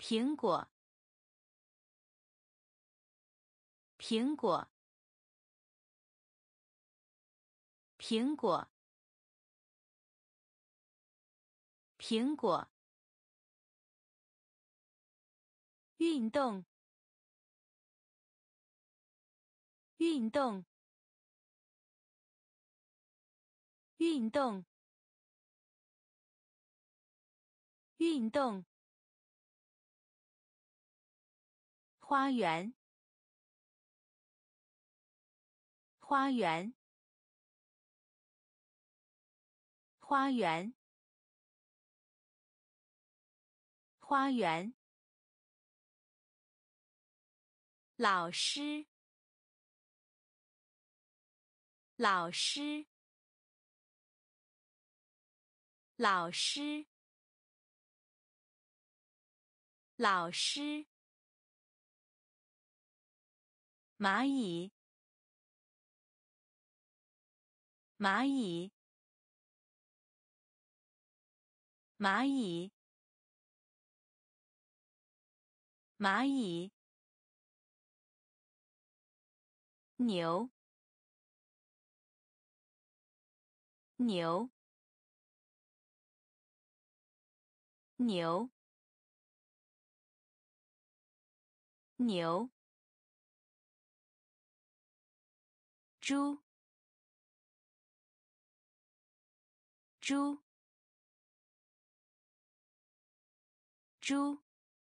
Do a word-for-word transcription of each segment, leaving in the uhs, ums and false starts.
苹果，苹果，苹果，苹果。运动，运动，运动，运动。花园，花园，花园，花园。老师，老师，老师，老师。蚂蚁，蚂蚁，蚂蚁，蚂蚁。牛，牛，牛，牛。猪，猪，猪，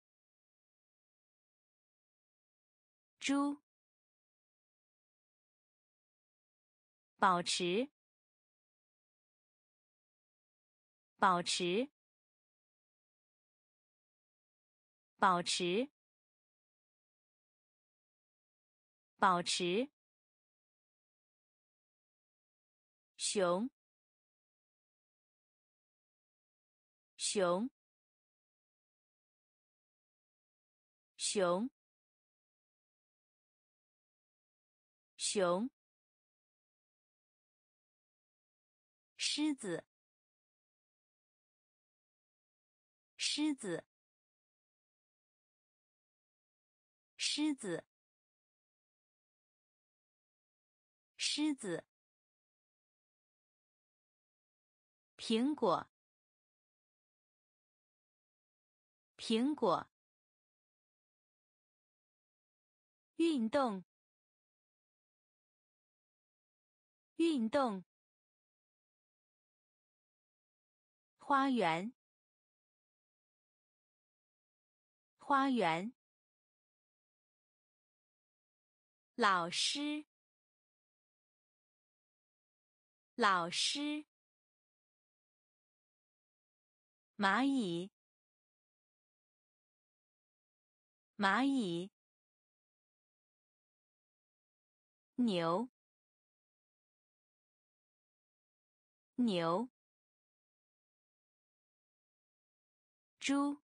猪。保持，保持，保持，保持。熊，熊，熊，熊。狮子，狮子，狮子，狮子。苹果，苹果。运动，运动。花园，花园。老师，老师。蚂蚁，蚂蚁。牛，牛。猪，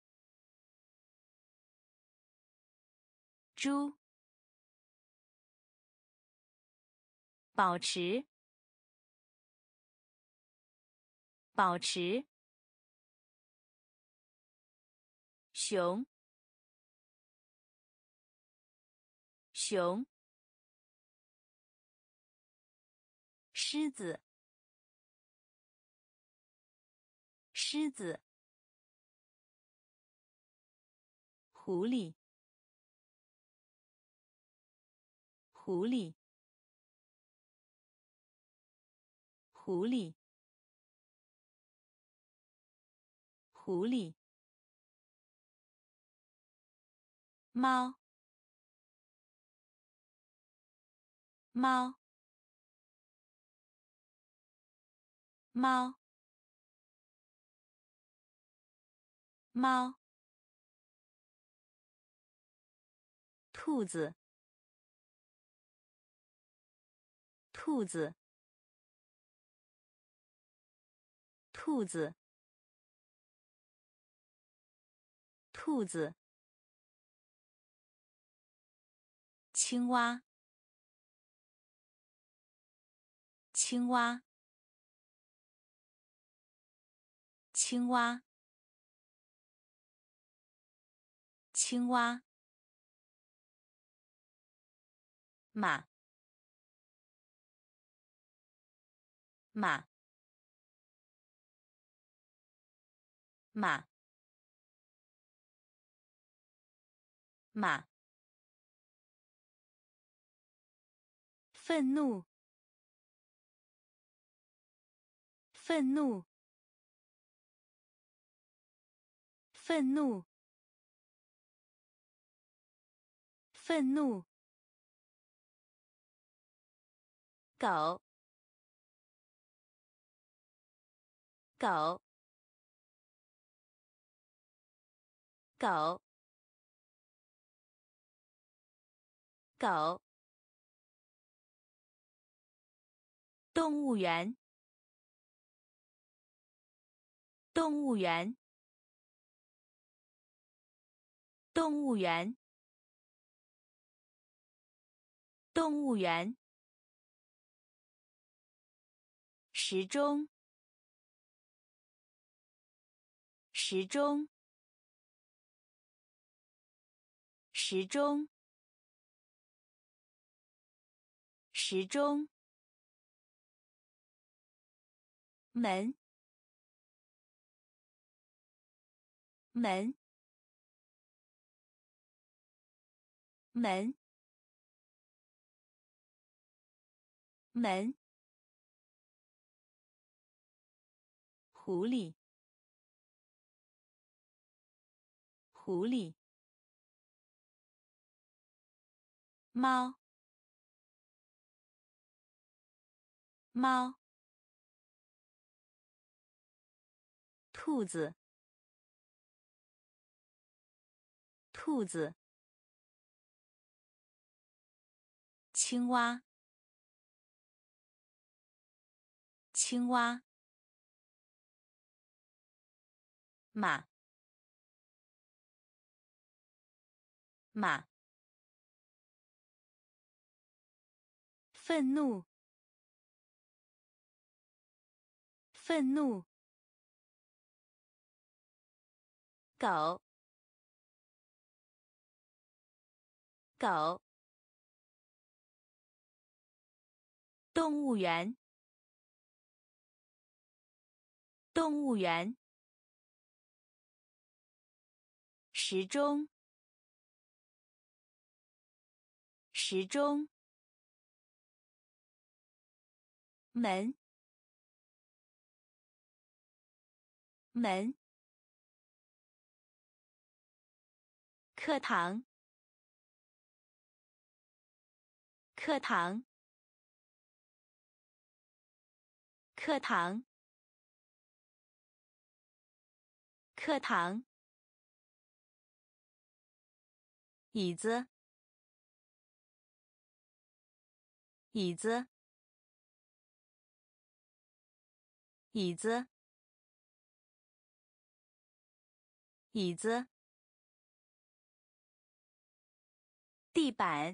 猪。保持，保持。熊，熊。狮子，狮子。狐狸，狐狸，狐狸，狐狸。猫，猫，猫，猫。兔子，兔子，兔子，兔子。青蛙，青蛙，青蛙， 青蛙，马，马，马，马。愤怒，愤怒，愤怒，愤怒。狗，狗，狗，狗。动物园，动物园，动物园，动物园。时钟，时钟，时钟，时钟。门，门，门，门。狐狸，狐狸。猫，猫。兔子，兔子。青蛙，青蛙。马，马。愤怒，愤怒。狗，狗。动物园，动物园。时钟，时钟。门，门。课堂，课堂，课堂，课堂。椅子，椅子，椅子，椅子。地板，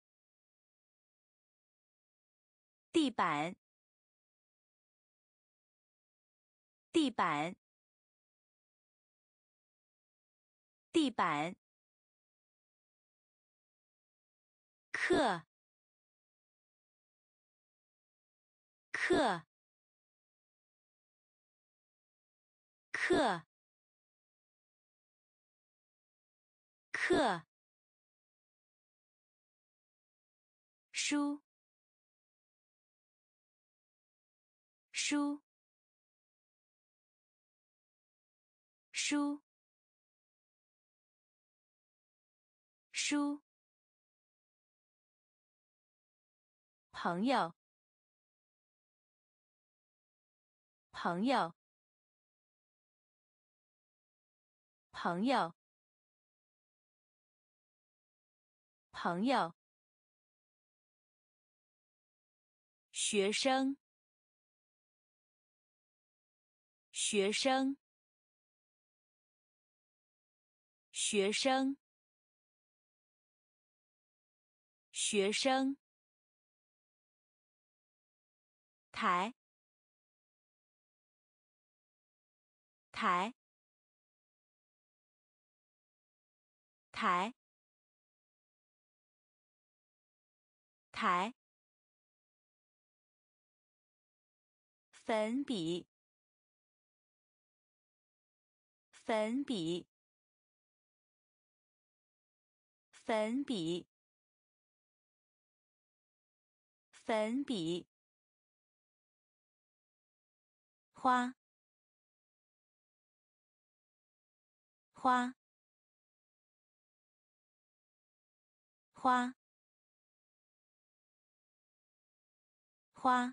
地板，地板，地板。课，课，课，课。书，书，书，书。朋友，朋友，朋友，朋友。学生，学生，学生，学生。台，台， 台台粉笔粉笔粉笔粉笔花花花花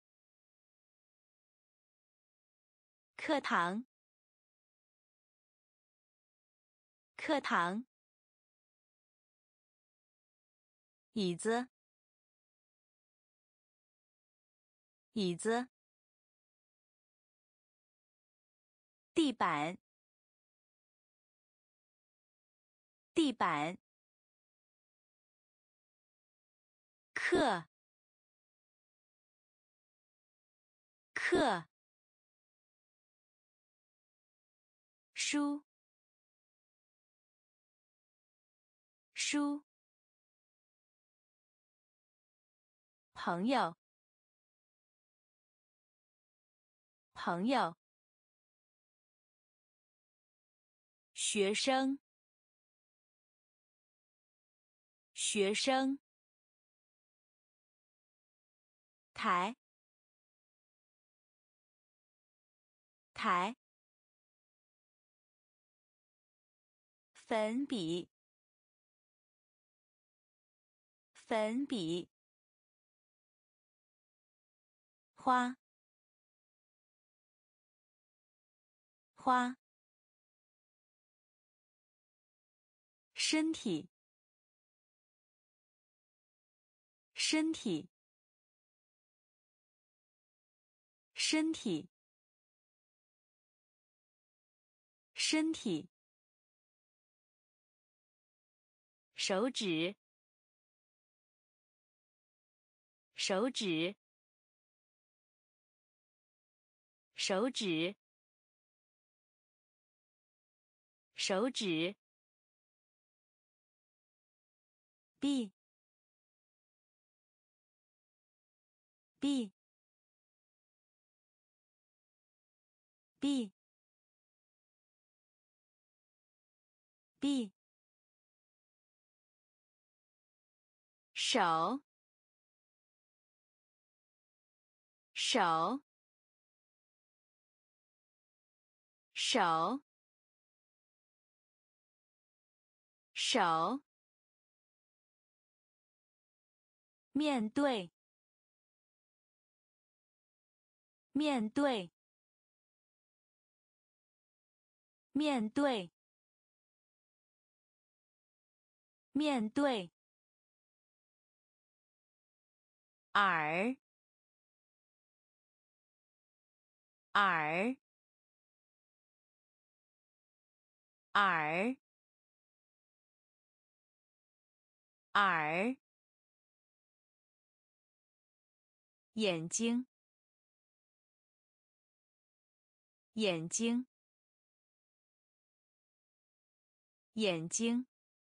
课堂课堂椅子椅子地板地板课课书书朋友朋友学生学生台台粉笔粉笔花花身体身体身体身体手指手指手指手指 B B B B 手手手手面对面对面对面对耳耳耳耳眼睛眼睛眼睛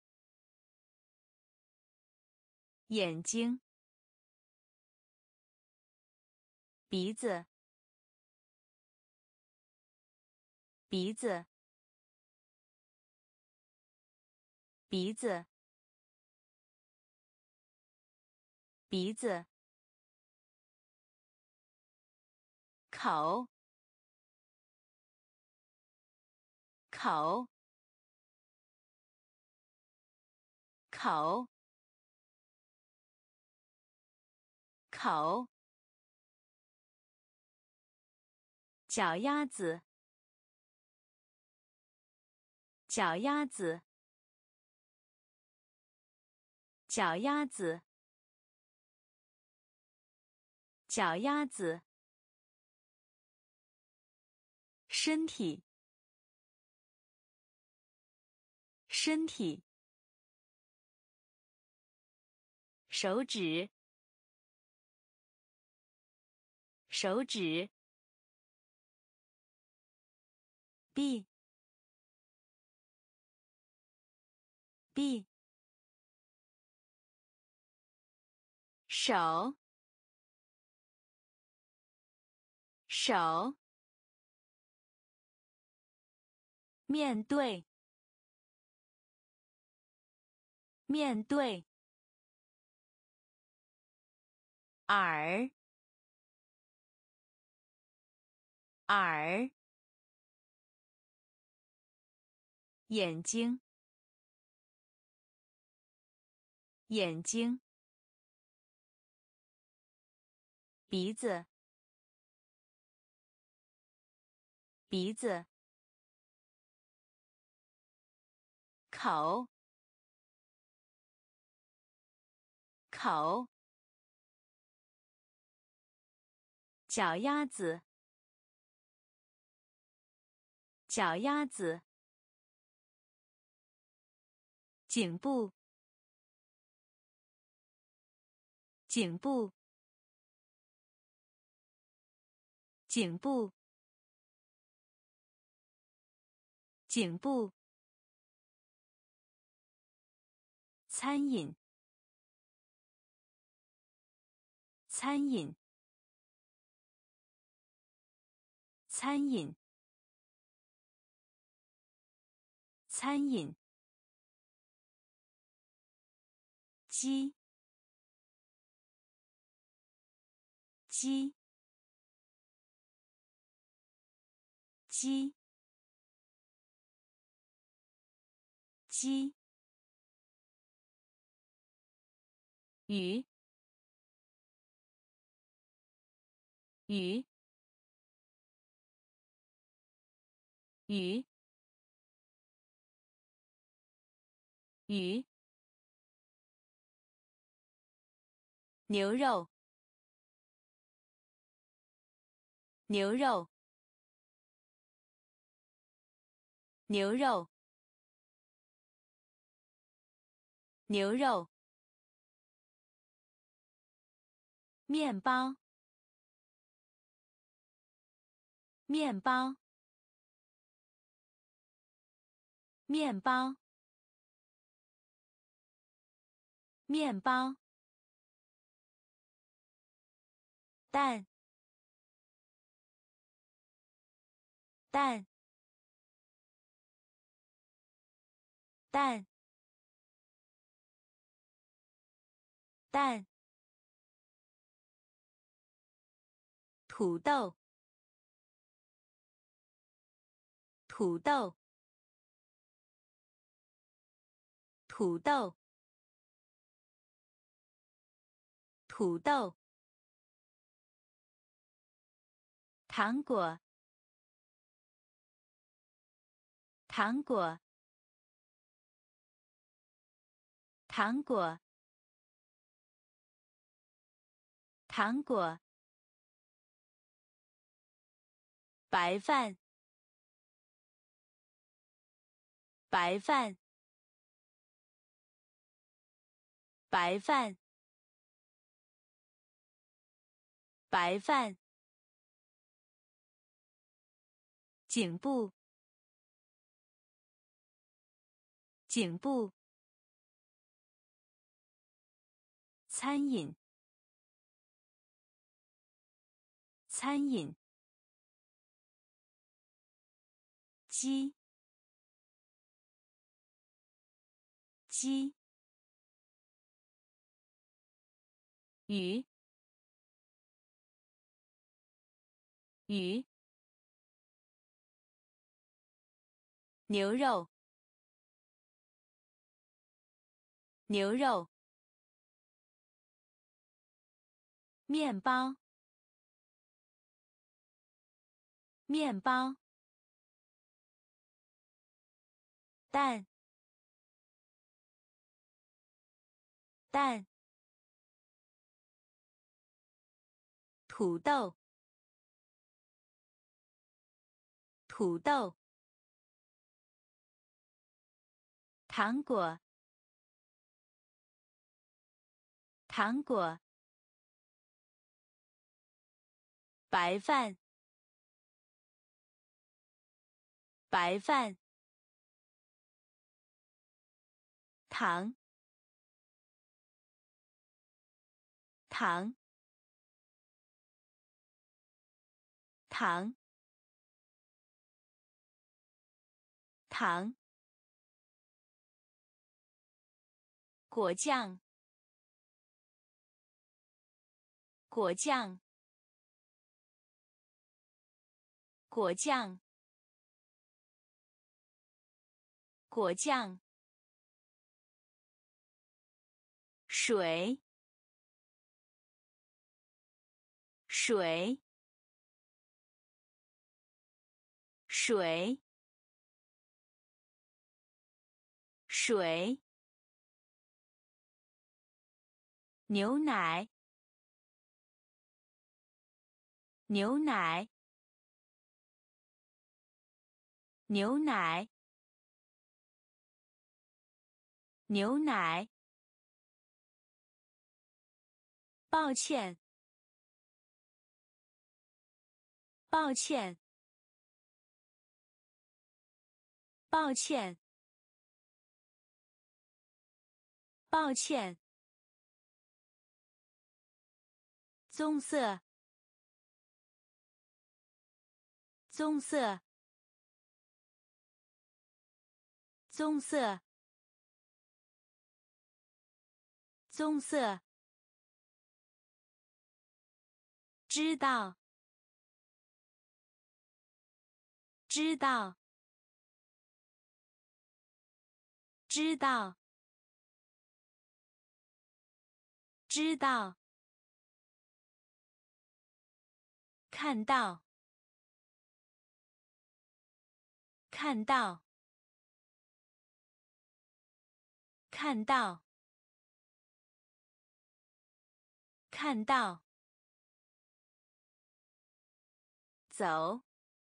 眼睛鼻子鼻子鼻子鼻子口口口口脚丫子脚丫子脚丫子脚丫子身体身体手指手指 B 臂手手面对面对耳耳眼睛眼睛鼻子鼻子口口脚丫子脚丫子颈部颈部颈部颈部餐饮餐饮餐饮餐饮鸡鸡鸡鸡鱼鱼鱼鱼牛肉牛肉牛肉牛肉面包面包面包面包蛋蛋蛋蛋土豆土豆土豆土豆糖果糖果糖果糖果白饭白饭白饭白饭颈部颈部餐饮餐饮鸡鸡鱼鱼牛肉牛肉面包面包蛋蛋土豆土豆糖果糖果白饭白饭糖糖糖糖果酱果酱果酱果酱水水水水牛奶牛奶牛奶牛奶抱歉抱歉抱歉抱歉棕色棕色棕色棕色知道知道知道知道看到看到看到看到走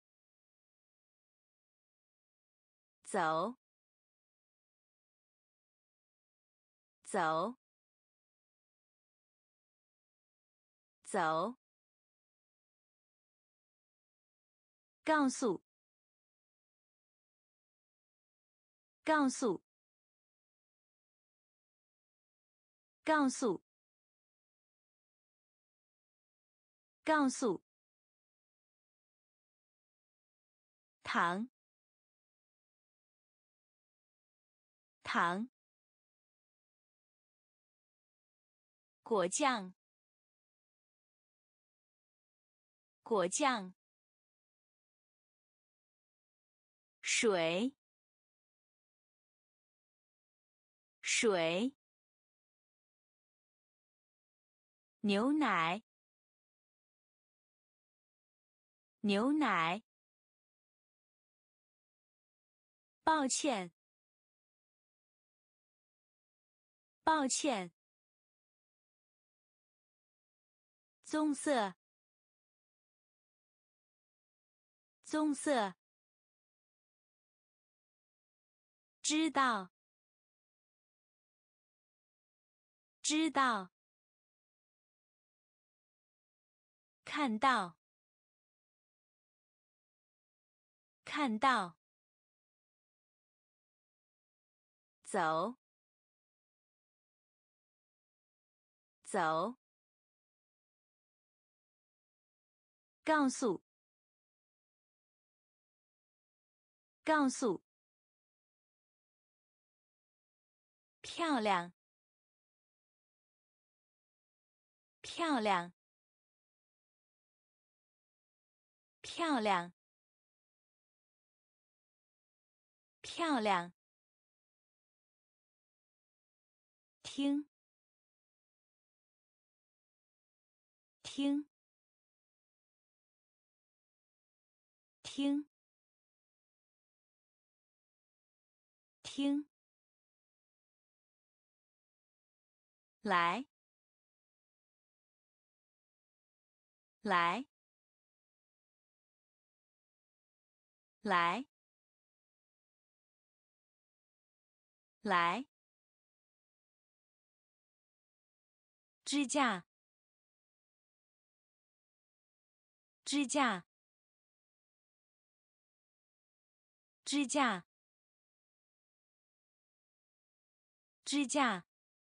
走走走告诉告诉告诉告诉糖糖果酱果酱水水牛奶牛奶抱歉抱歉棕色棕色知道知道看到看到走走告诉告诉漂亮漂亮漂亮漂亮听听听听来来来来支架支架支架支架，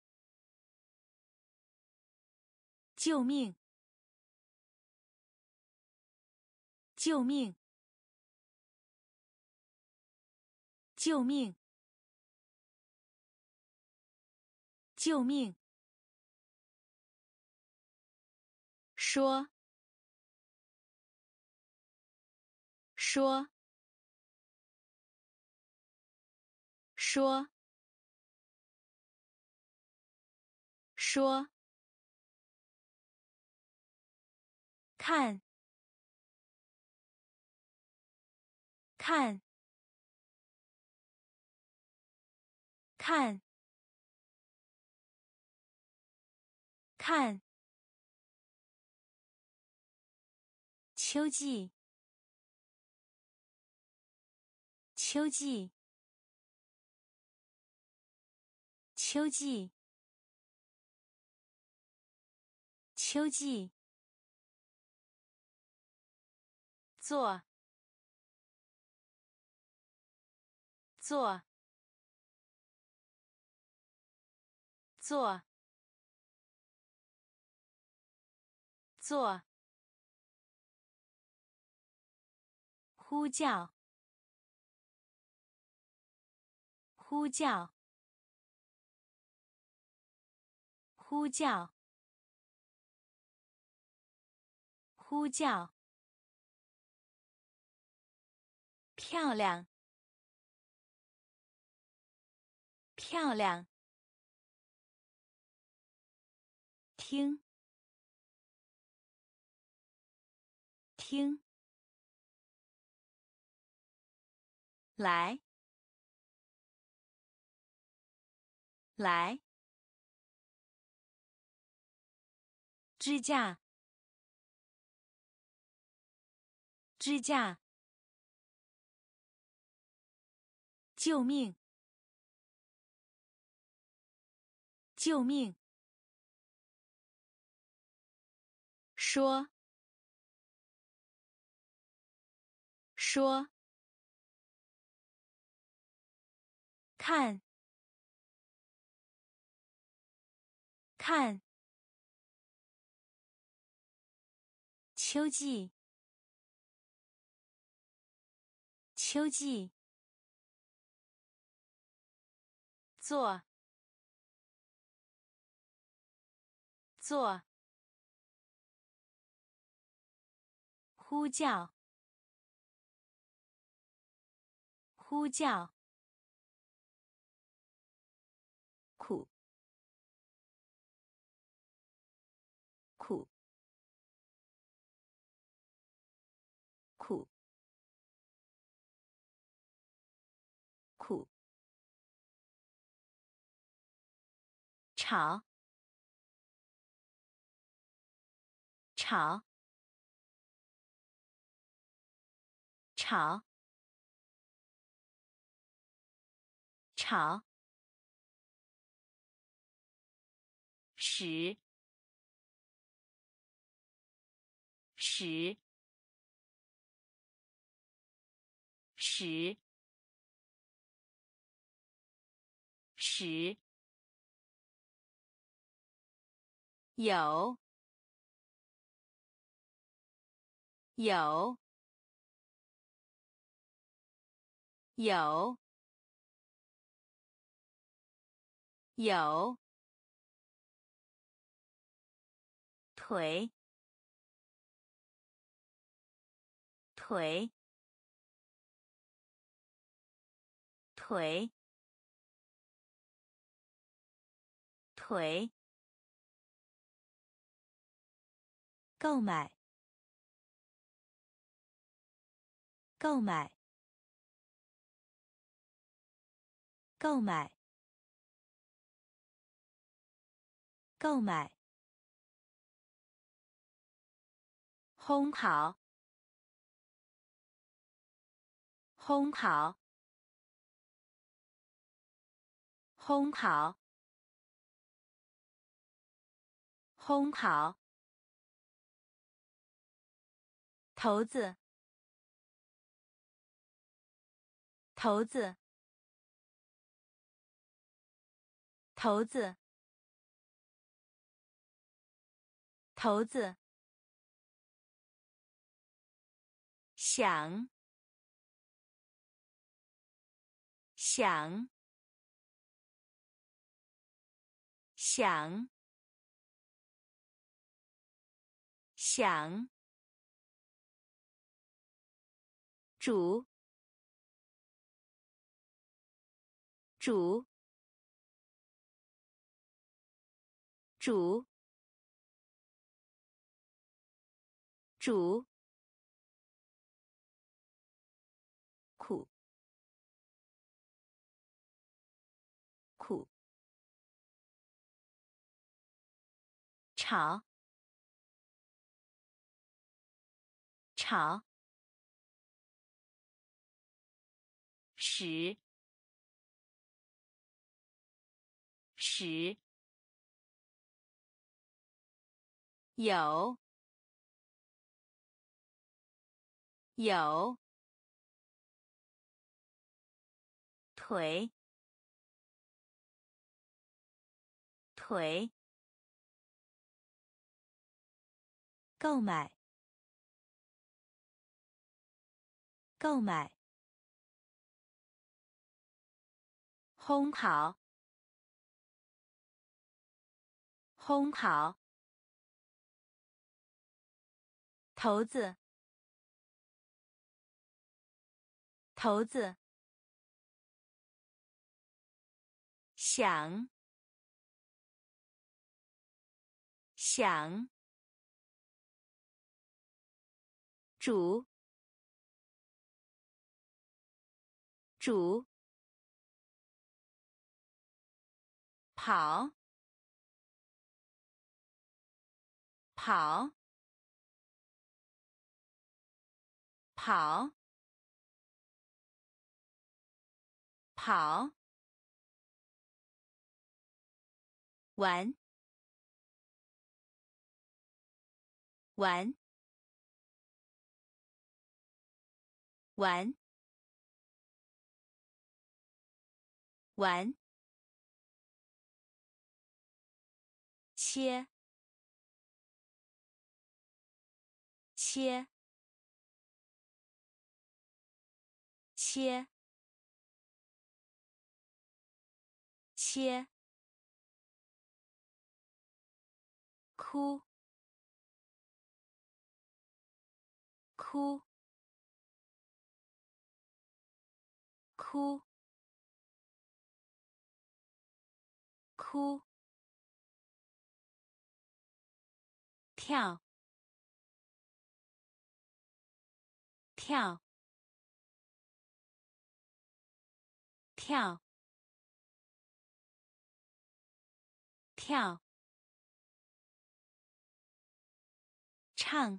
救命！救命！救命！救命！说！说！说！说！看！看！看！看！秋季！秋季！秋季！秋季！做！做！做！做！呼叫！呼叫！呼叫！呼叫！漂亮！漂亮！听！听！来！来！支架！支架！救命！救命！说！说！看！看！秋季！秋季！做！做！呼叫！呼叫！苦！苦！苦！苦！吵！吵！吵！吵！使！使！使！使！有！有！有！有！腿！腿！腿！腿！购买！购买！购买！购买！烘烤！烘烤！烘烤！烘烤！骰子！骰子！ 头子，头子，想，想，想，想，煮，煮，煮，煮，苦，苦，炒，炒，十，十，有，有，腿，腿，购买，购买，烘烤，烘烤，头子，头子，想，想，煮，煮，跑，跑，跑，跑，玩，玩，玩，玩，切，切，切，切，哭，哭，哭，哭，跳，跳，跳，跳，唱，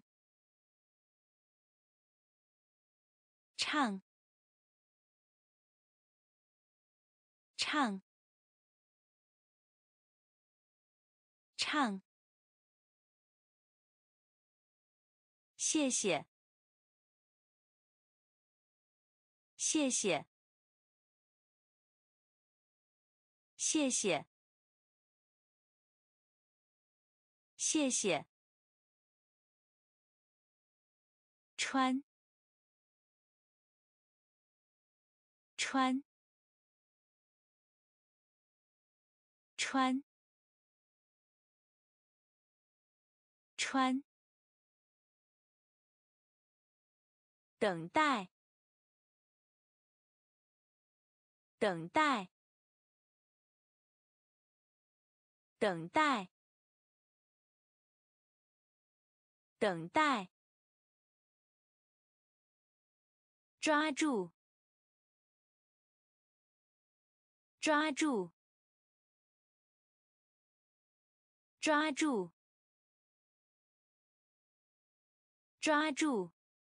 唱，唱，唱，谢谢，谢谢，谢谢，谢谢，穿，穿，穿，穿，等待，等待，等待，等待，抓住，抓住，抓住，抓住，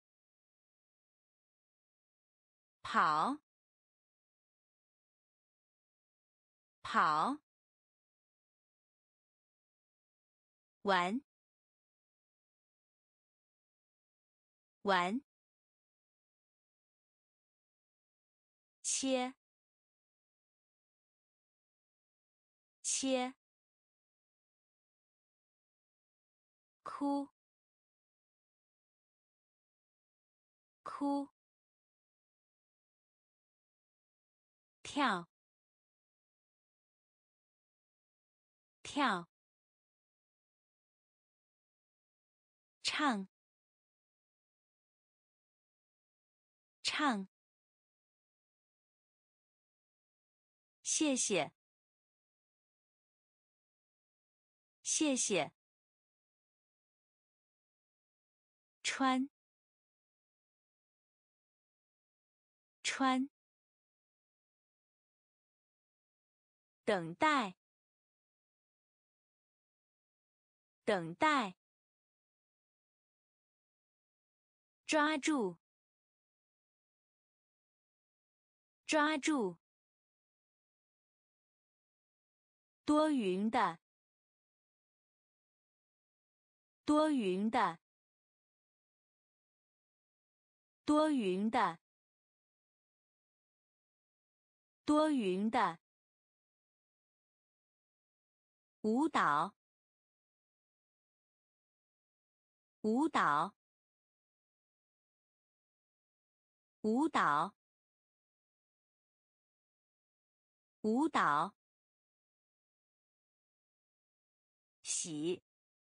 跑，跑，玩，玩，切， 切，哭，哭，跳，跳，唱，唱，谢谢，谢谢，穿，穿，等待，等待，抓住，抓住，多云的，多云的，多云的，多云的，舞蹈，舞蹈，舞蹈，舞蹈，洗，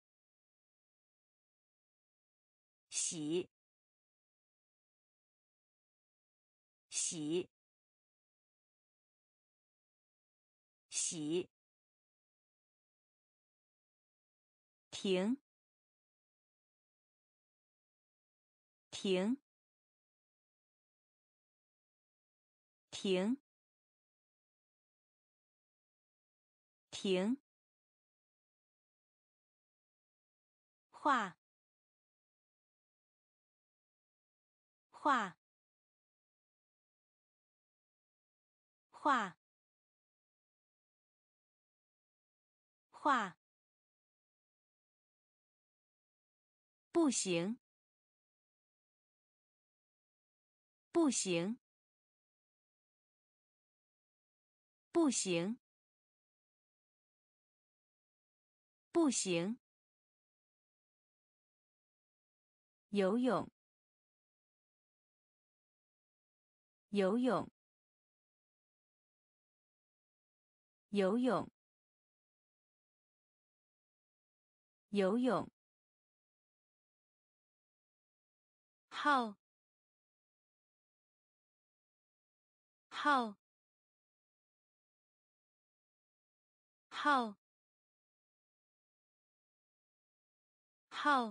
洗，洗，洗，停，停，停，停，画，画，画，画，不行，不行，不行，不行，游泳，游泳，游泳，游泳，号，号，号，号，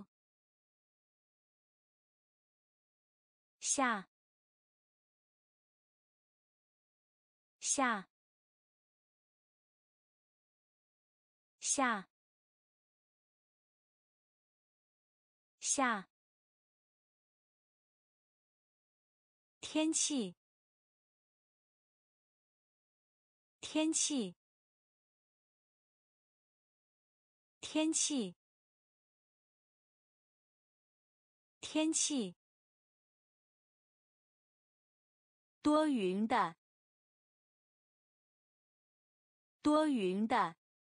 下，下，下，下，天气，天气，天气，天气，多云的，多云的，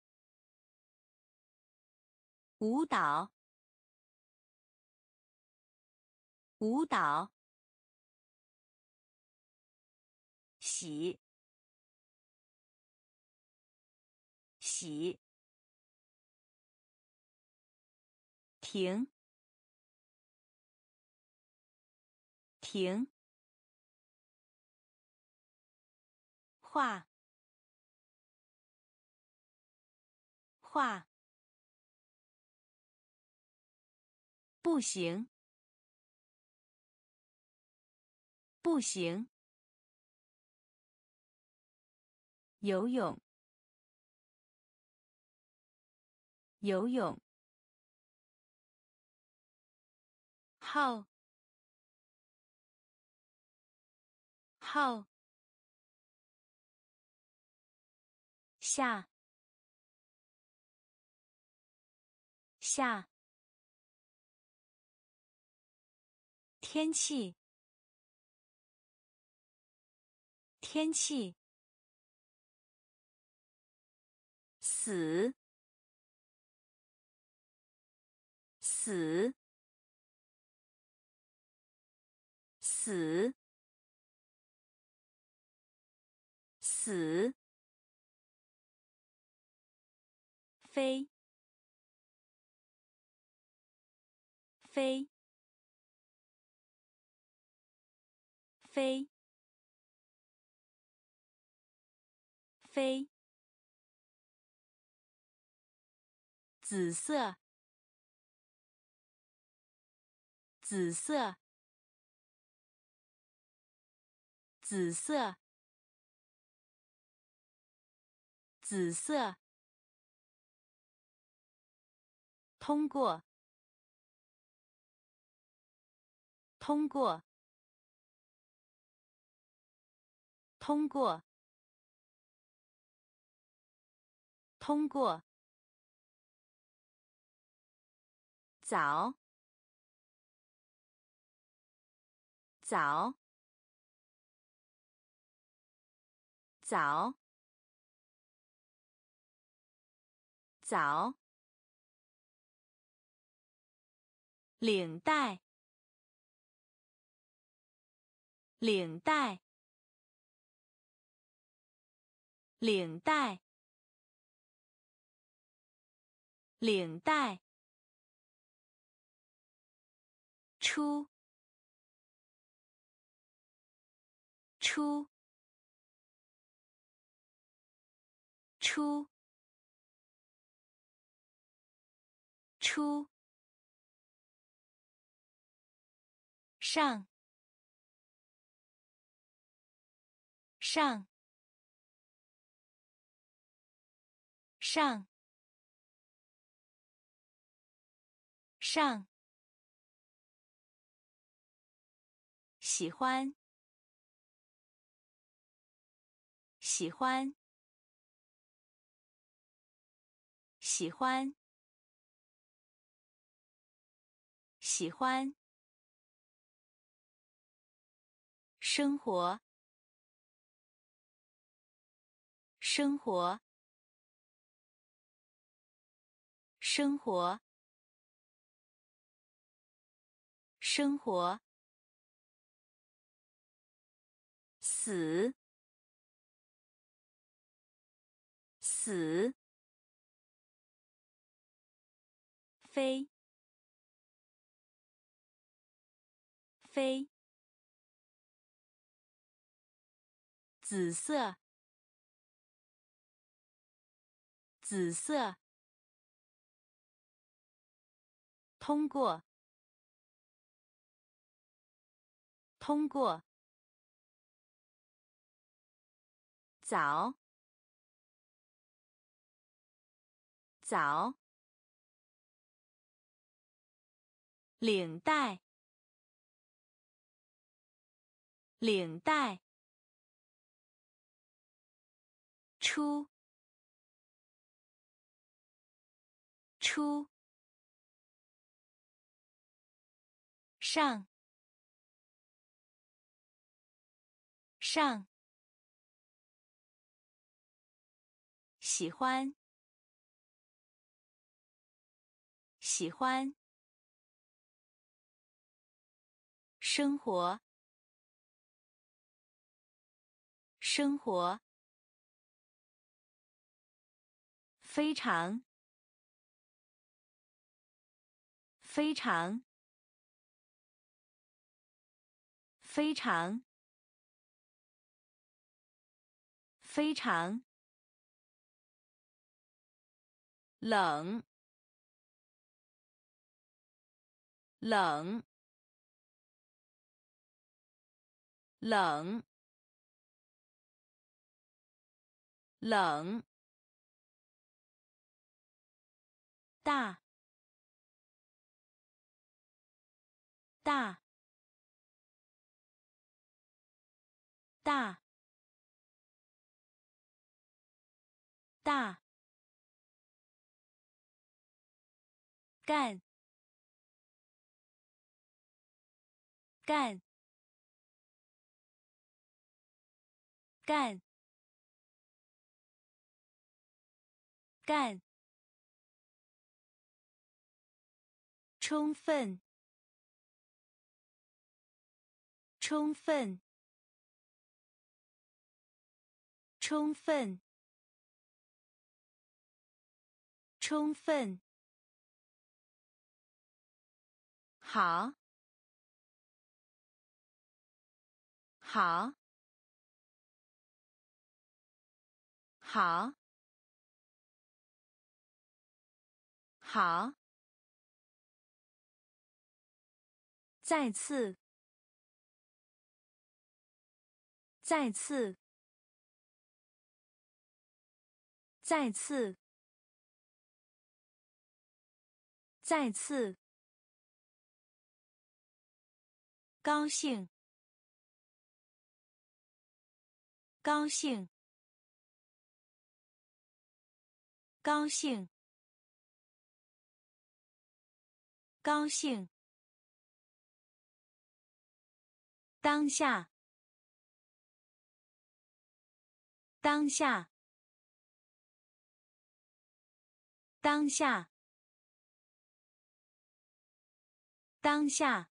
舞蹈，舞蹈，洗，洗，停，停，画，画，不行，不行，游泳，游泳，号，号，下，下，天气，天气， 死死死死飞飞飞飞紫色紫色紫色紫色通过通过通过通过早早早早领带领带领带领带出出出出上上上上喜欢喜欢喜欢喜欢生活生活生活生活死死飞飞紫色紫色通过通过早早领带领带出出上上喜欢喜欢生活生活非常非常非常非常冷冷冷冷大大大大干干干干，充分，充分，充分，充分，好，好，好，好，再次，再次，再次，再次，高兴，高兴，高兴，高兴，当下，当下，当下，当下，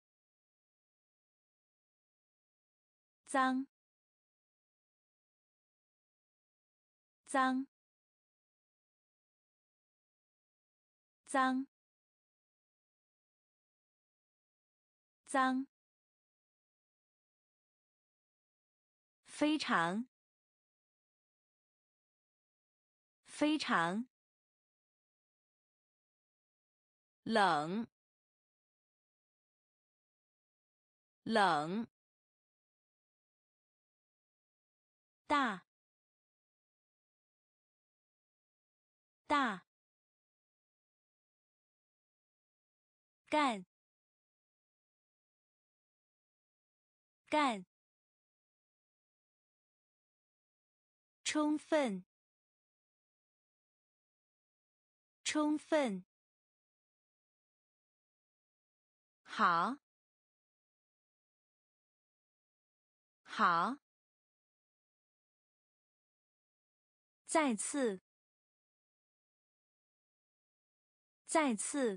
脏，脏，脏，脏，非常，非常，冷，冷，大，大，干，干，充分，充分，好，好，再次，再次，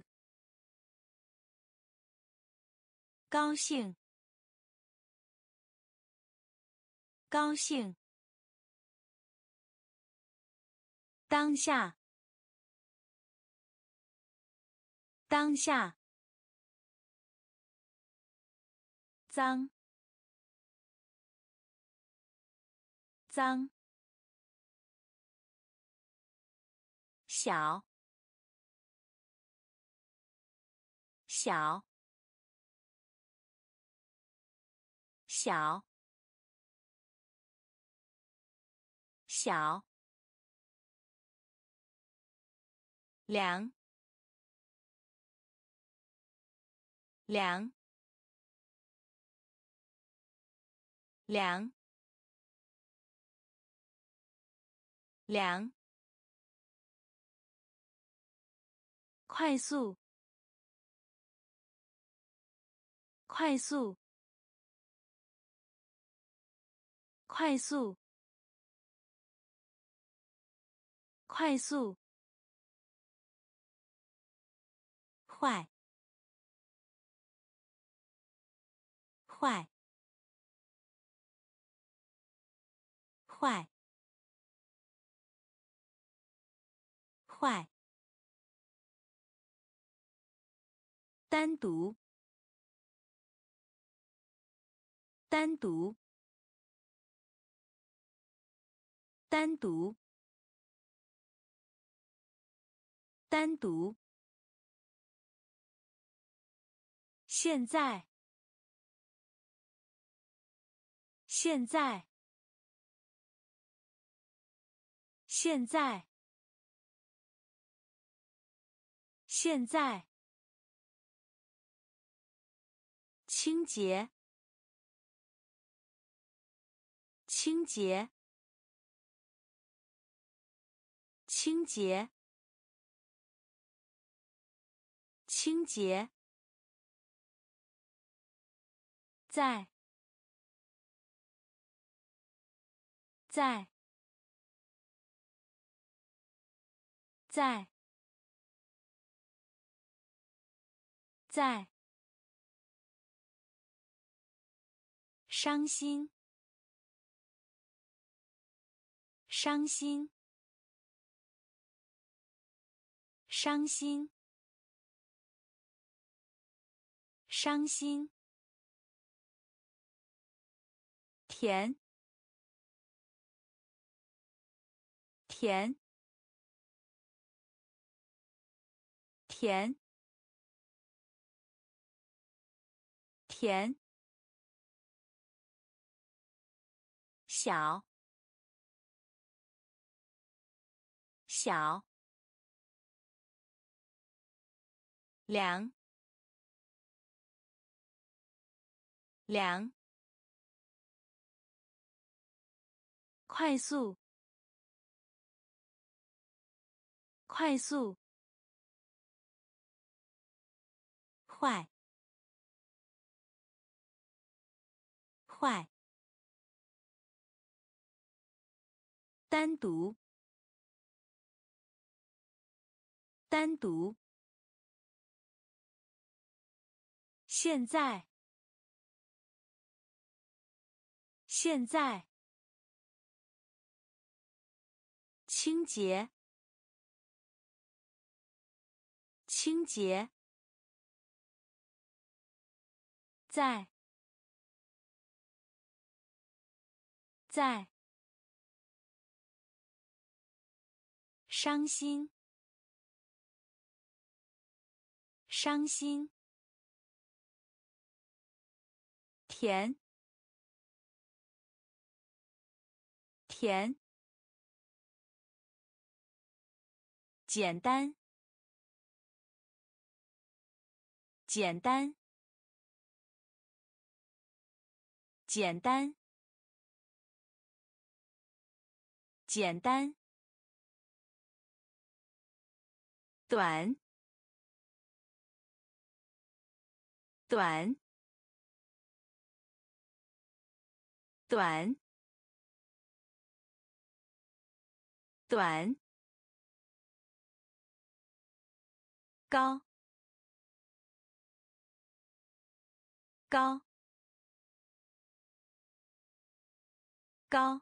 高兴，高兴，当下，当下，脏，脏，小，小，小，小，凉，凉，凉，凉，快速，快速，快速，快速，坏，坏，坏，坏，单独，单独，单独，单独，现在，现在，现在，现在，清洁，清洁，清洁，清洁，在，在， 在在伤心伤心伤心伤心甜甜甜甜小小凉凉快速快速坏坏单独单独现在现在清洁清洁在在伤心伤心甜甜简单简单简单简单短短短短高高高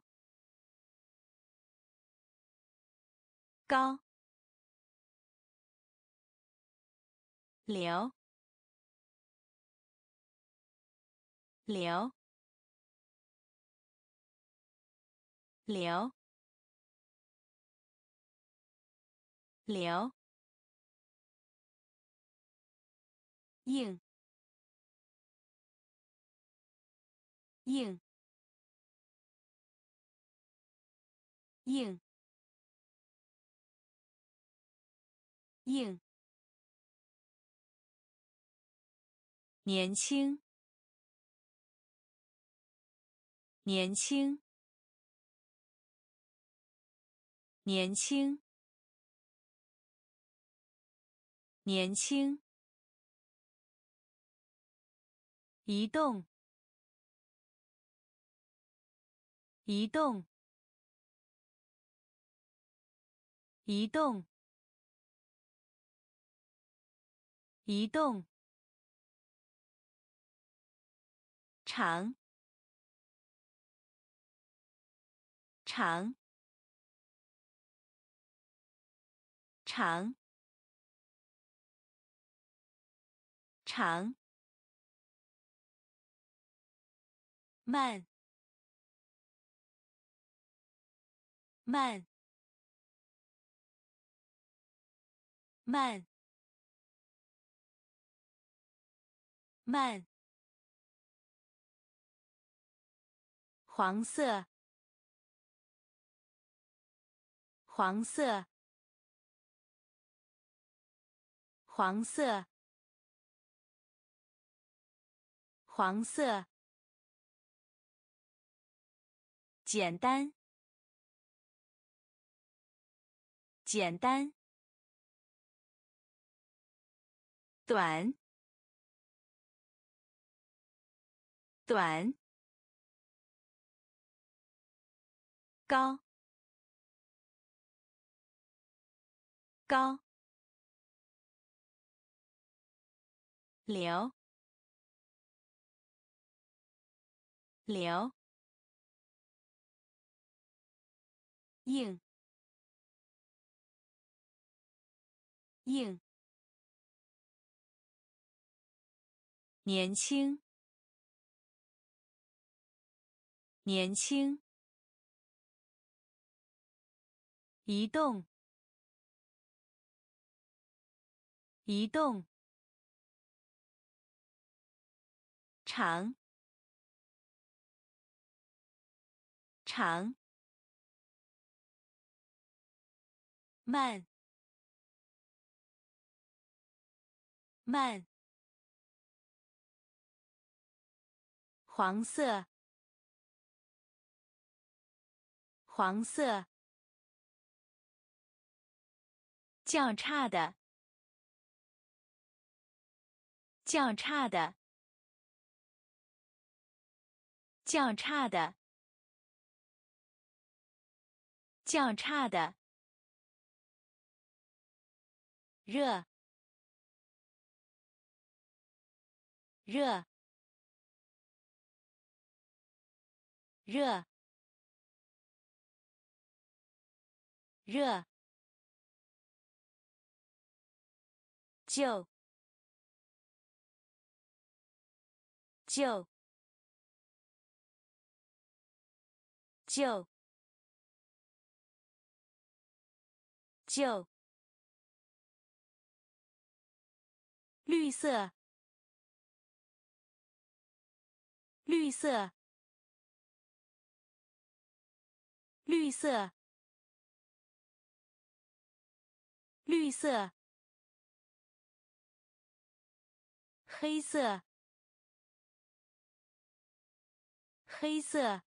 高流流流流硬硬硬硬年轻年轻年轻年轻移动移动移动移动长长长长慢慢慢慢黄色黄色黄色黄色简单简单短短高高，流，流，硬，硬，年轻，年轻，移动，移动，长，长，慢，慢，黄色，黄色，较差的，较差的，较差的，较差的，热，热，热，热，就，就，就，就，绿色，绿色，绿色，绿色，黑色，黑色，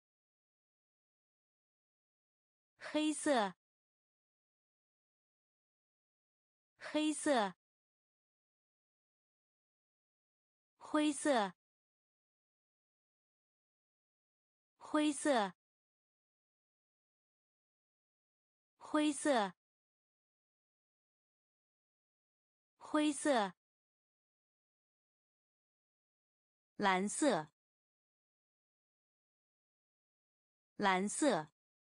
黑色，黑色，灰色，灰色，灰色，灰色，蓝色，蓝色，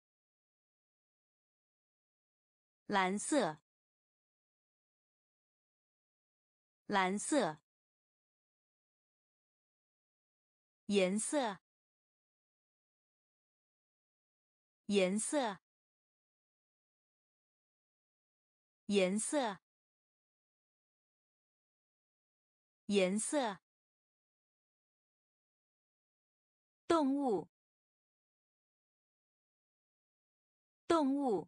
蓝色，蓝色，颜色，颜色，颜色，颜色，动物，动物，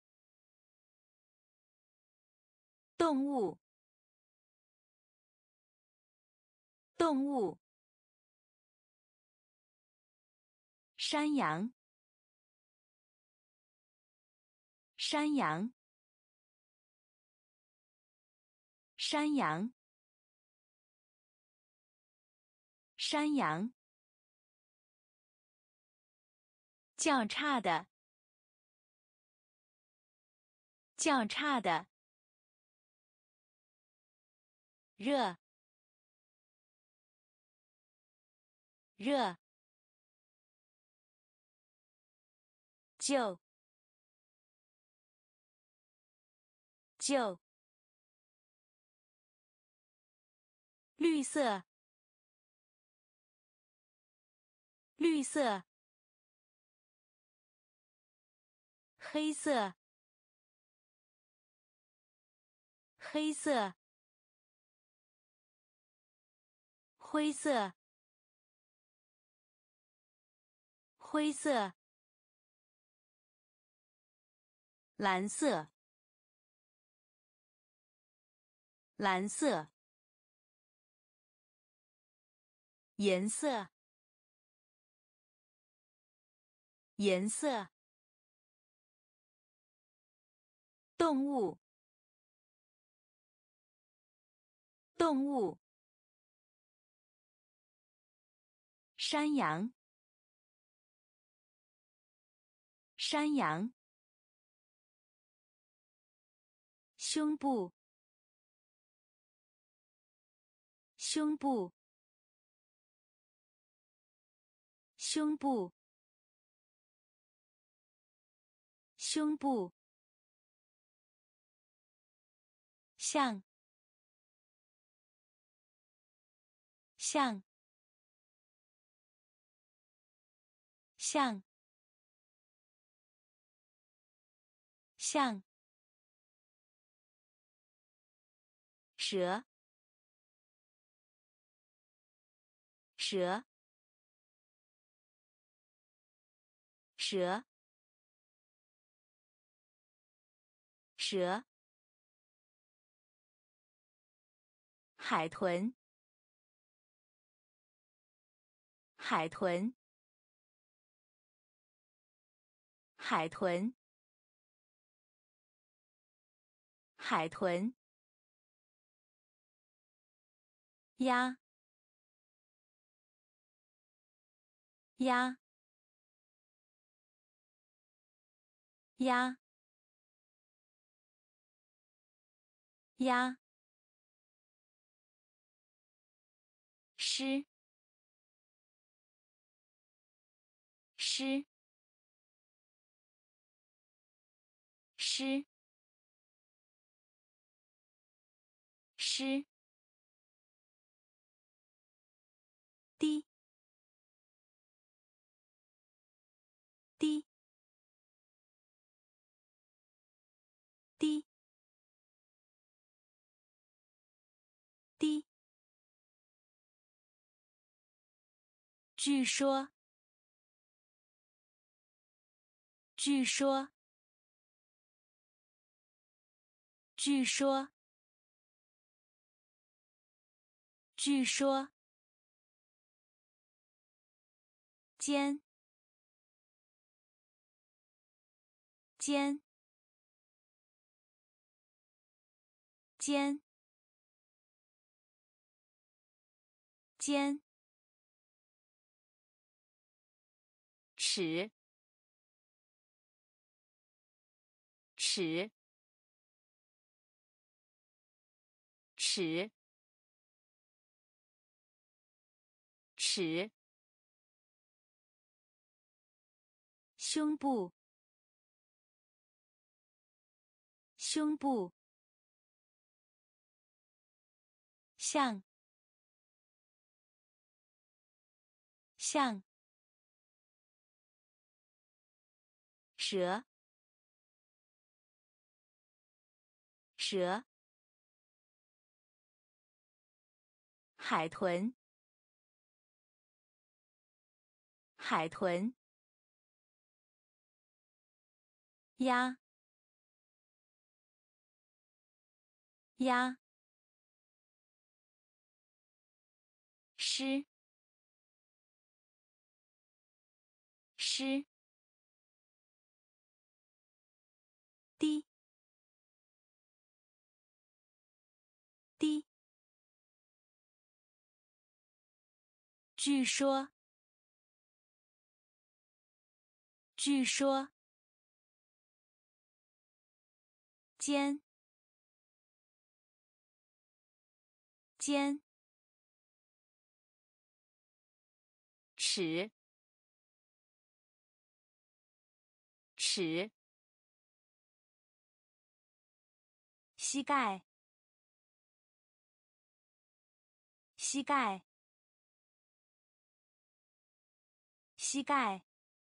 动物，动物，山羊，山羊，山羊，山羊，较差的，较差的，热，热，就，就，绿色，绿色，黑色，黑色，灰色，灰色，蓝色，蓝色，颜色，颜色，动物，动物，山羊，山羊， 胸部，胸部，胸部，胸部，像，像，像，像，蛇，蛇，蛇，蛇，海豚，海豚，海豚，海豚，鸭，鸭，鸭，鸭，诗，诗，诗，诗，滴，滴，滴，滴，据说，据说，据说，据说，尖，尖，尖，尖，尺，尺，尺，尺，胸部，胸部，像，像，蛇，蛇，海豚，海豚，鸭，鸭，诗，诗，滴，滴，据说，据说，尖，尖，尺，尺，膝盖，膝盖，膝盖，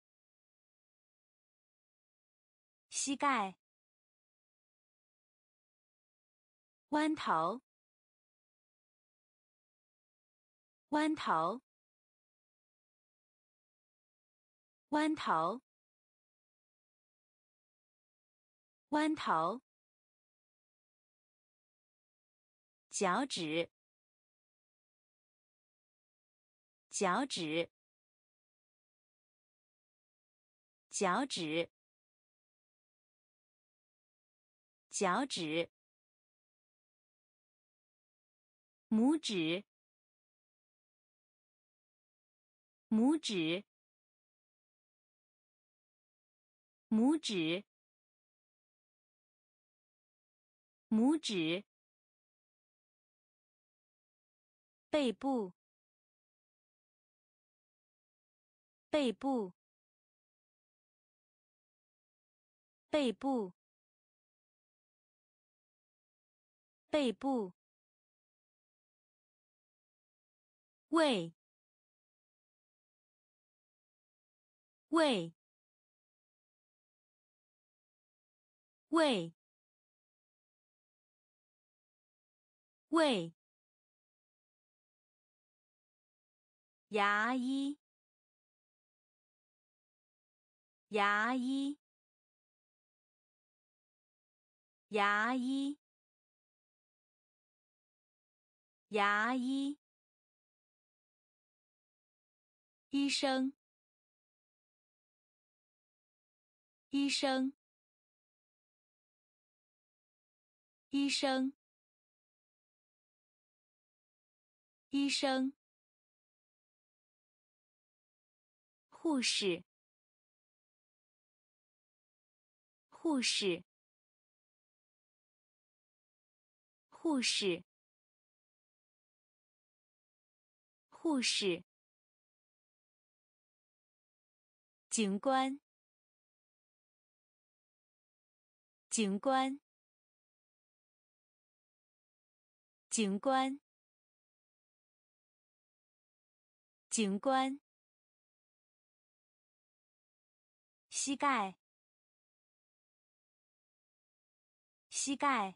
膝盖，弯头，弯头，弯头，弯头，脚趾，脚趾，脚趾，脚趾，拇指，拇指，拇指， 拇指，背部，背部，背部，背部，胃，胃，胃，胃，牙医，牙医，牙医，牙医，医生，医生，医生，医生，护士，护士，护士，护士，警官，警官，警官，警官，膝盖，膝盖，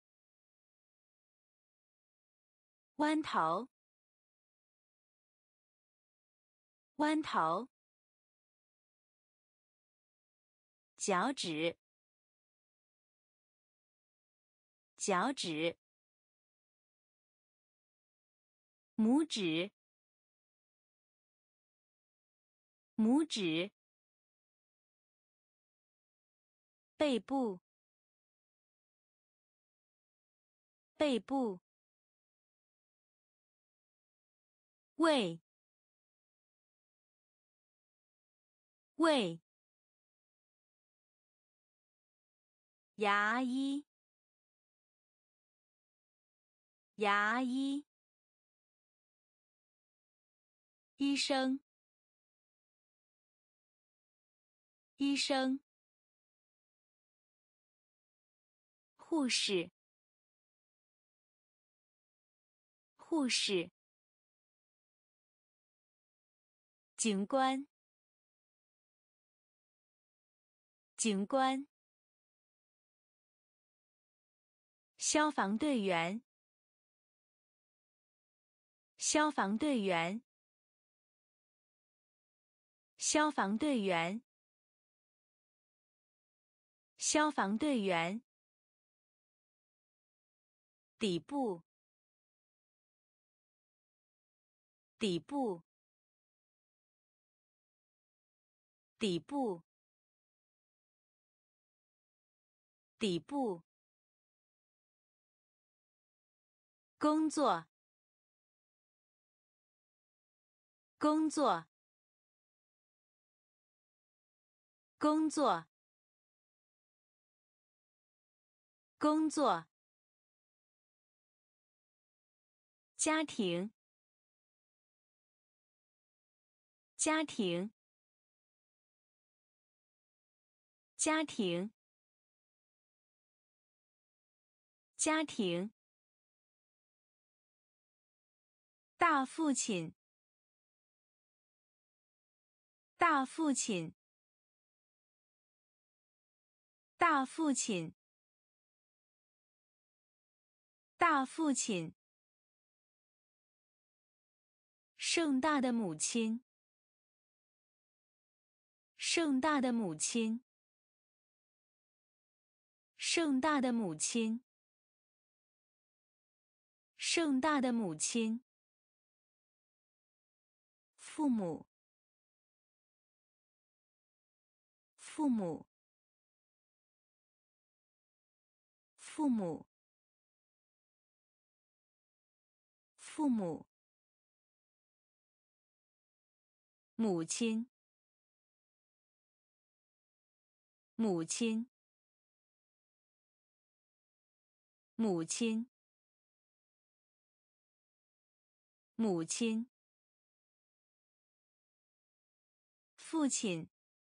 弯头，弯头，脚趾，脚趾，拇指，拇指，背部，背部，胃，胃，牙医，牙医，医生，医生，护士，护士，警官，警官，消防队员，消防队员，消防队员，消防队员，底部，底部，底部，底部，工作，工作，工作，工作，家庭，家庭，家庭，家庭，大父亲，大父亲，大父亲，大父亲，盛大的母亲，盛大的母亲，盛大的母亲，盛大的母亲，父母，父母，父母，父母，母亲，母亲， 母亲，母亲，父亲，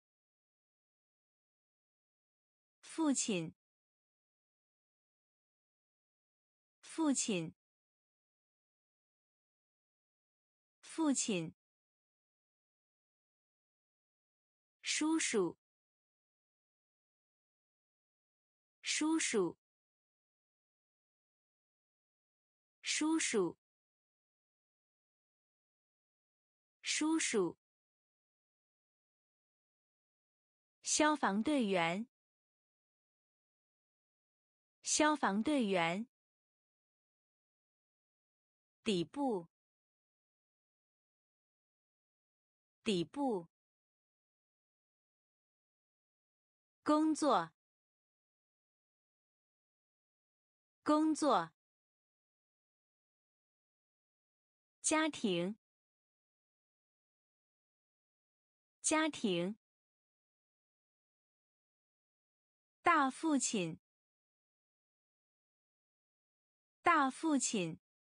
父亲，父亲，父亲，叔叔，叔叔，叔叔，叔叔，消防队员，消防队员，底部，底部，工作，工作，家庭，家庭，大父亲，大父亲，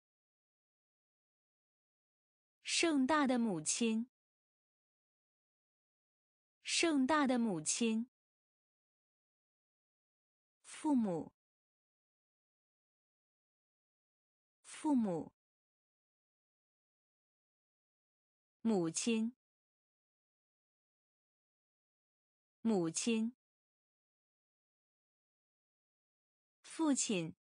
盛大的母亲，盛大的母亲，父母，父母，母亲，母亲，父亲，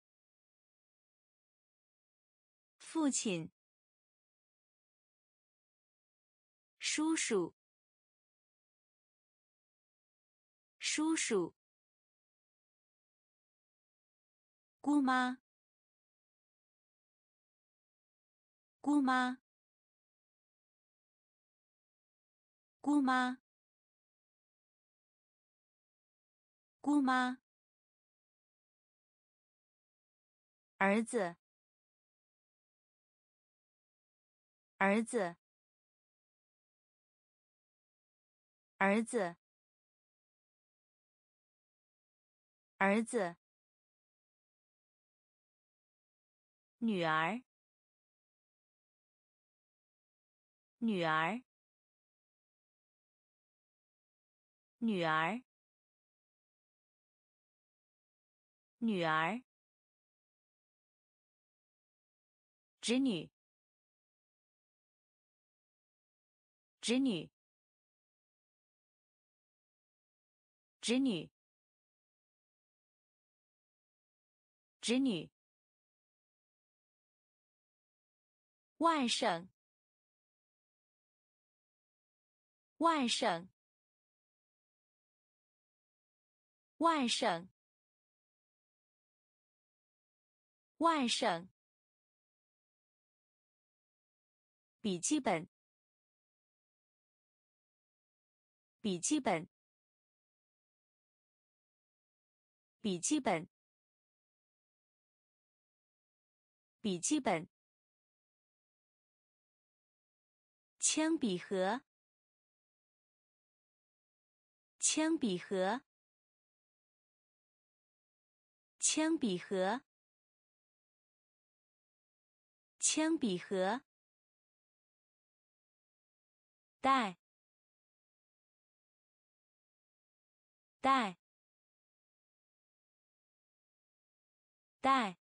父亲，叔叔，叔叔，姑妈，姑妈，姑妈，姑妈，儿子，儿子，儿子，儿子，女儿，女儿，女儿，女儿，侄女，侄女，侄女，侄女，外甥，外甥，外甥，外甥，笔记本，笔记本，笔记本，笔记本，铅笔盒，铅笔盒，铅笔盒，铅笔盒，带，带，带，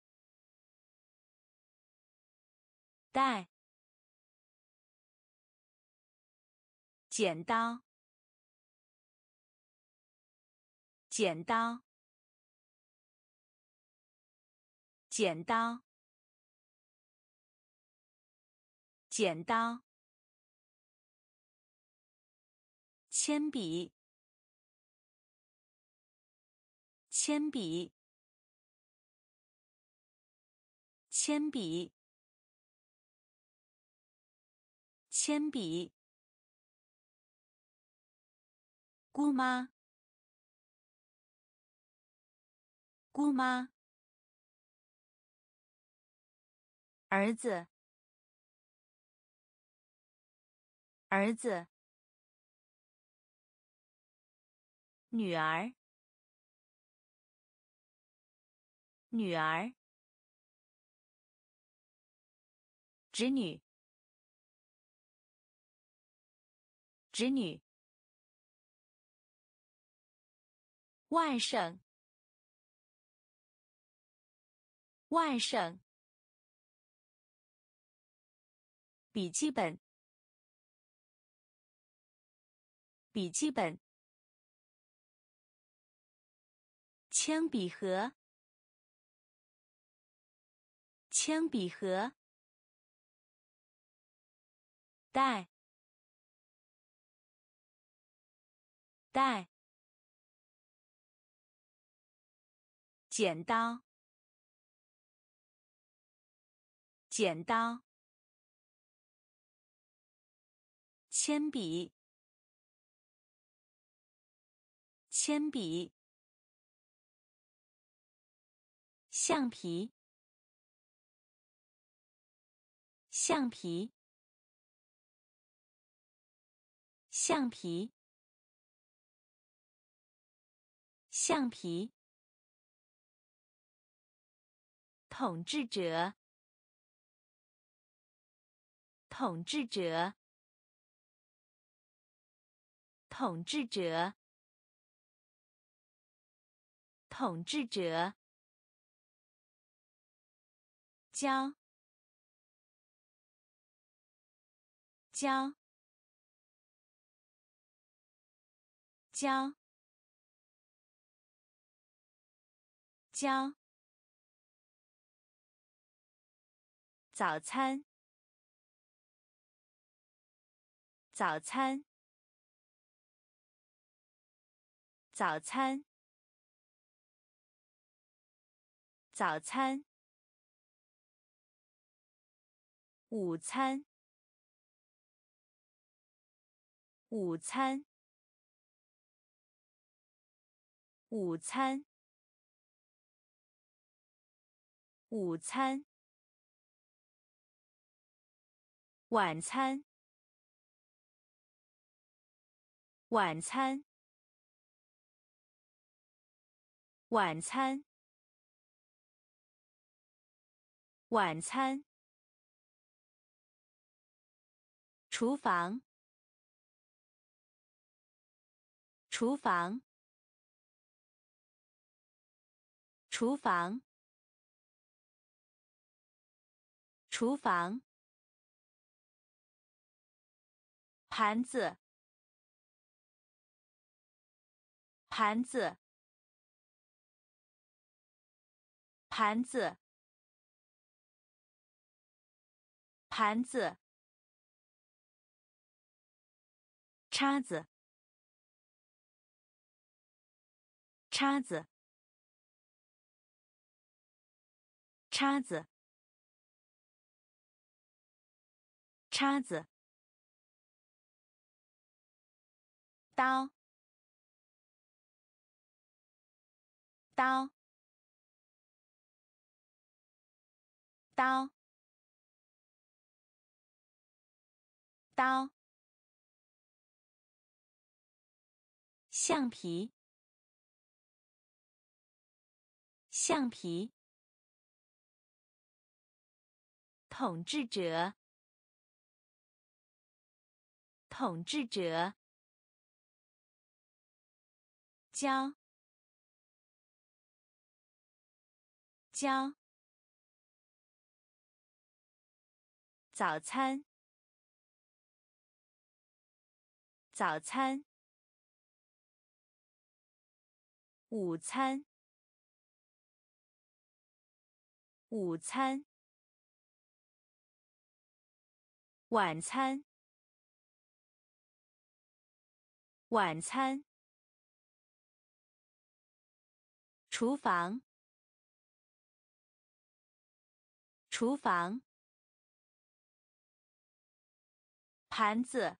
带，剪刀，剪刀，剪刀，剪刀，铅笔，铅笔，铅笔，铅笔，姑妈，姑妈，儿子，儿子，女儿， 女儿，侄女，侄女，外甥，外甥，笔记本，笔记本，铅笔盒，铅笔盒，带，带，剪刀，剪刀，铅笔，铅笔，橡皮，橡皮，橡皮，橡皮，统治者，统治者，统治者，统治者，教，教，教，教，早餐，早餐，早餐，早餐，午餐，午餐，午餐，午餐，晚餐，晚餐，晚餐，晚餐，厨房，厨房，厨房，厨房，盘子，盘子，盘子，盘子，叉子，叉子，叉子，叉子，刀，刀，刀，刀，橡皮，橡皮，统治者，统治者，教，教，早餐，早餐，午餐，午餐，晚餐，晚餐，厨房，厨房，盘子，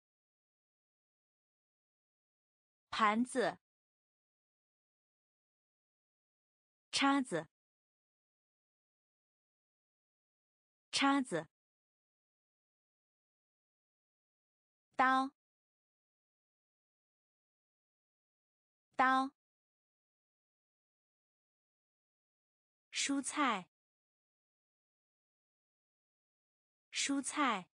盘子，叉子，叉子，刀，刀， 蔬菜，蔬菜，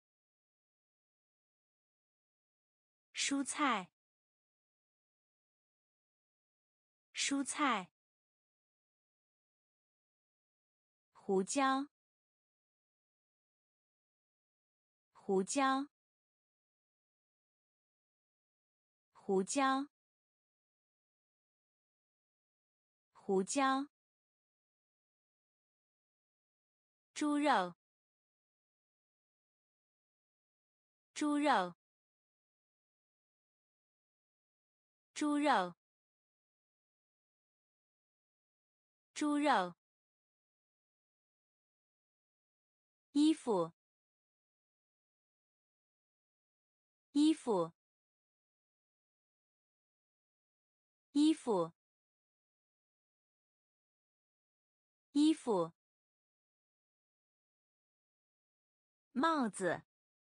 蔬菜，蔬菜。胡椒，胡椒，胡椒，胡椒。猪肉，猪肉，猪肉，猪肉。衣服，衣服，衣服，衣服。帽子，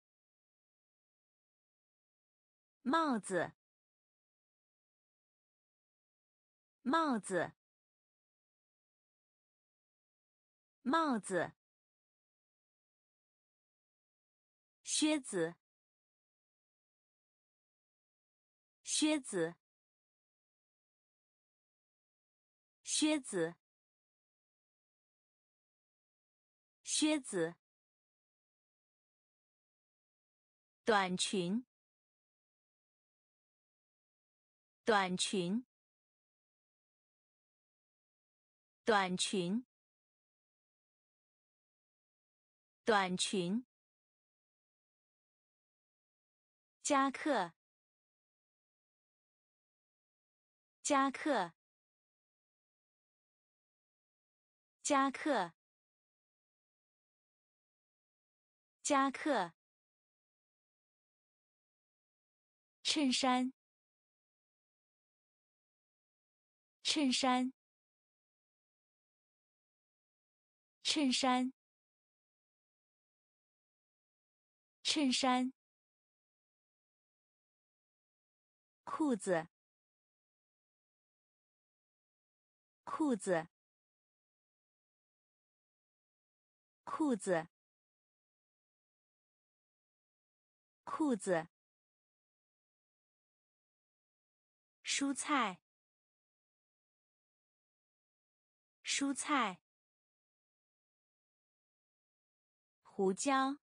帽子，帽子，帽子。靴子，靴子，靴子，靴子。短裙，短裙，短裙，短裙。夹克，夹克，夹克，夹克。衬衫，衬衫，衬衫，衬衫。裤子，裤子，裤子，裤子。蔬菜，蔬菜。胡椒，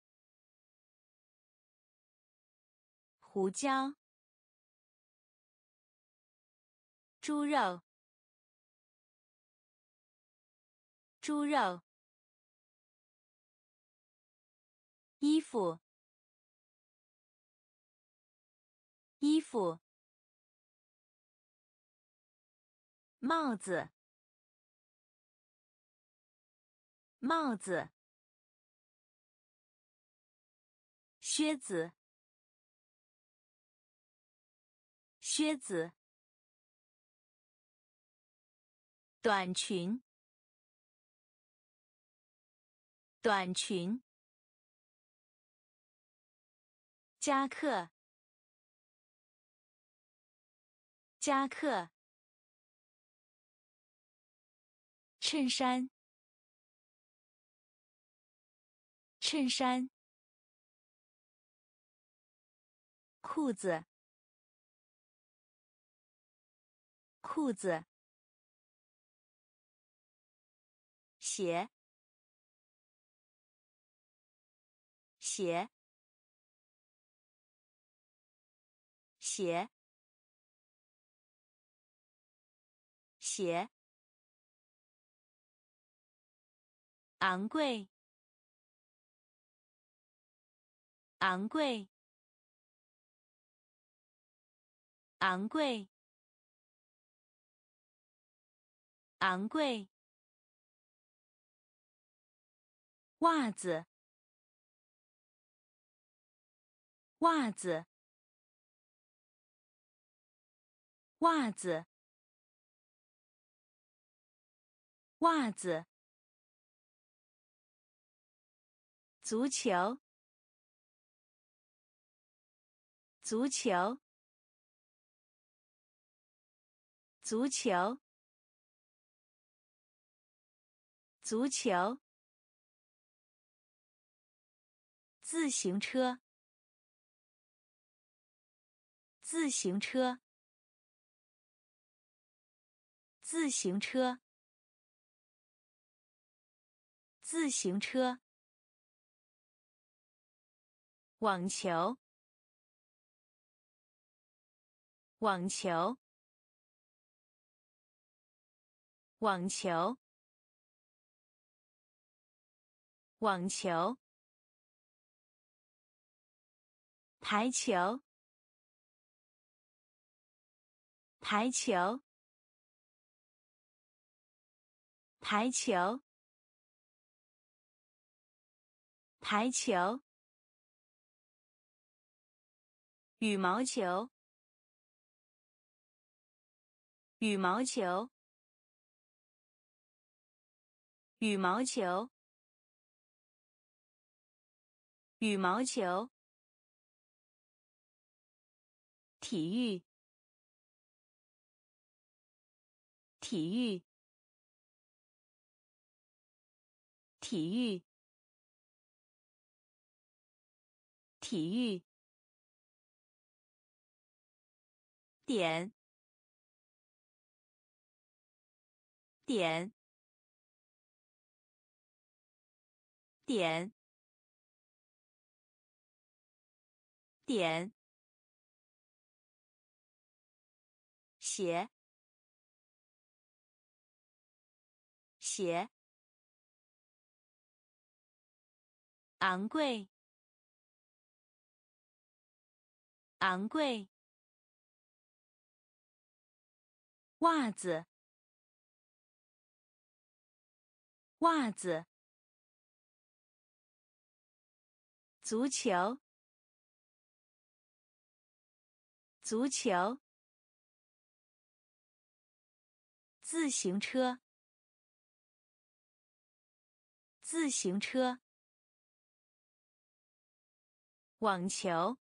胡椒。猪肉，猪肉。衣服，衣服。帽子，帽子。靴子，靴子。短裙，短裙。夹克，夹克。衬衫，衬衫。裤子，裤子。鞋，鞋，鞋，鞋。昂贵，昂贵，昂贵，昂贵。袜子，袜子，袜子，袜子。足球，足球，足球， 足球，自行车，自行车，自行车，自行车，网球，网球，网球，网球，排球，排球，排球，排球，羽毛球，羽毛球，羽毛球，羽毛球，体育，体育，体育，体育，点，点，点，点，鞋，鞋，昂贵，昂贵，袜子，袜子，足球，足球，自行车，自行车，网球，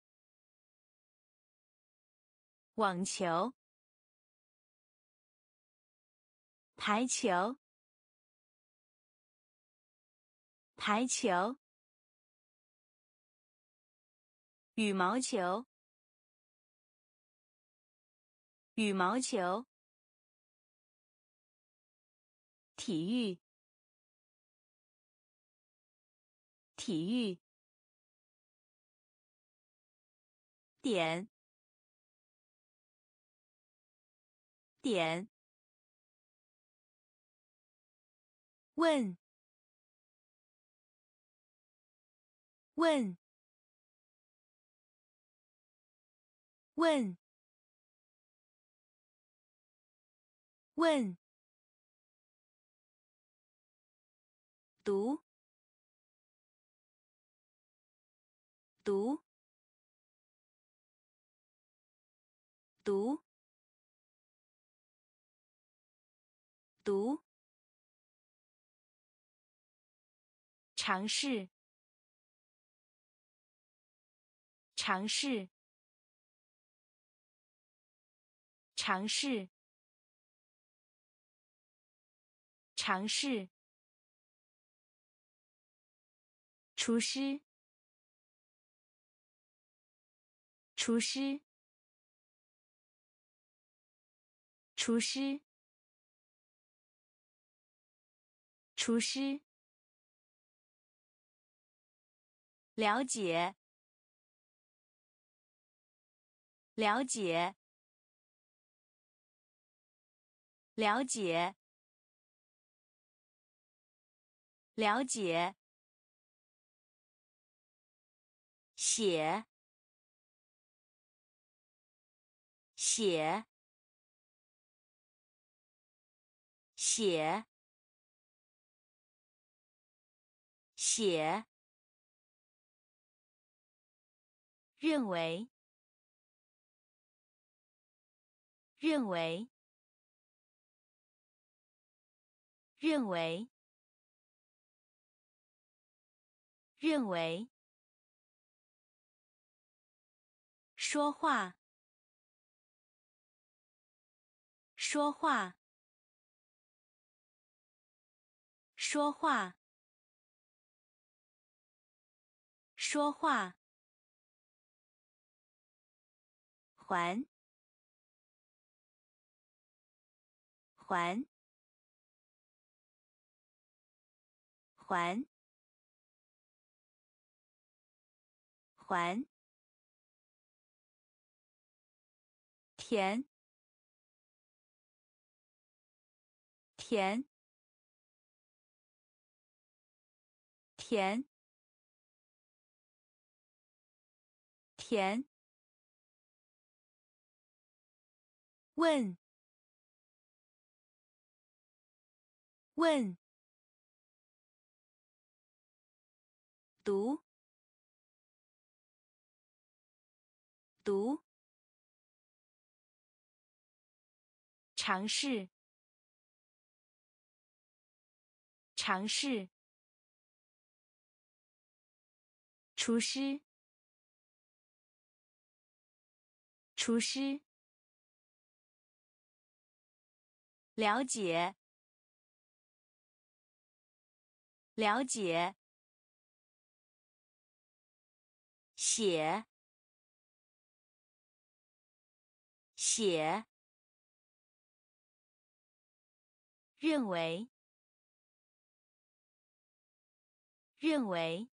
网球，排球，排球，羽毛球，羽毛球，体育，体育，点，点，问，问，问，问，读，读，读，读，尝试，尝试，尝试，尝试，厨师，厨师，厨师，厨师，了解，了解，了解，了解，写，写，写，写，认为，认为，认为，认为，说话，说话， 说话，说话，还，还，还，还，甜，甜，甜，甜，问，问，读，读，尝试，尝试，厨师，厨师，了解，了解，写，写，认为，认为，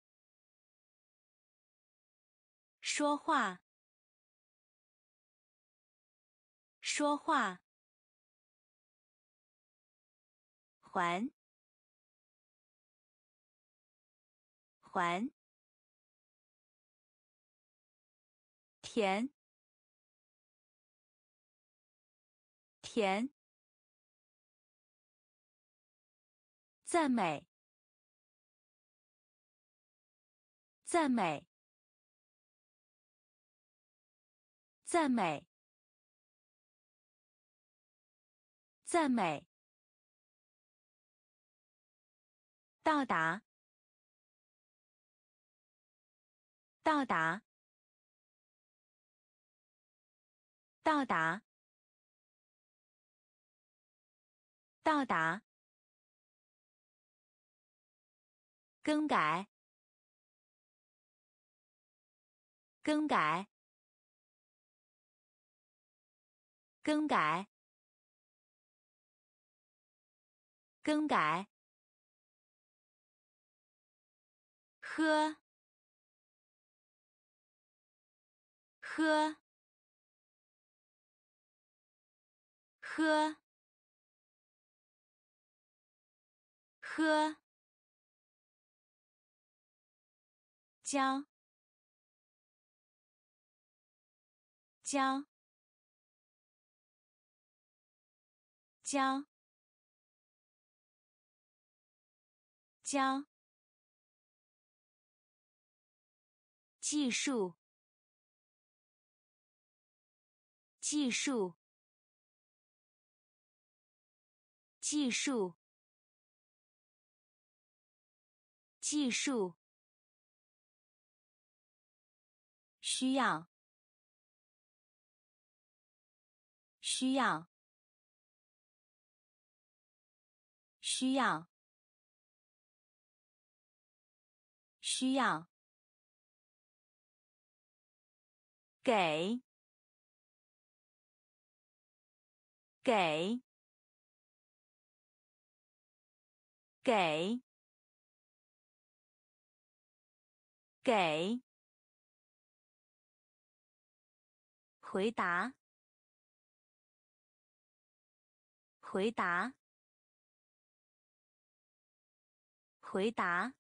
说话，说话，还，还，甜，甜，赞美，赞美，赞美，赞美，到达，到达，到达，到达，更改，更改，更改，更改，喝，喝，喝，喝，教，教，教，教，技术，技术，技术，技术，需要，需要，需要，需要，给，给，给，给，回答，回答，回答，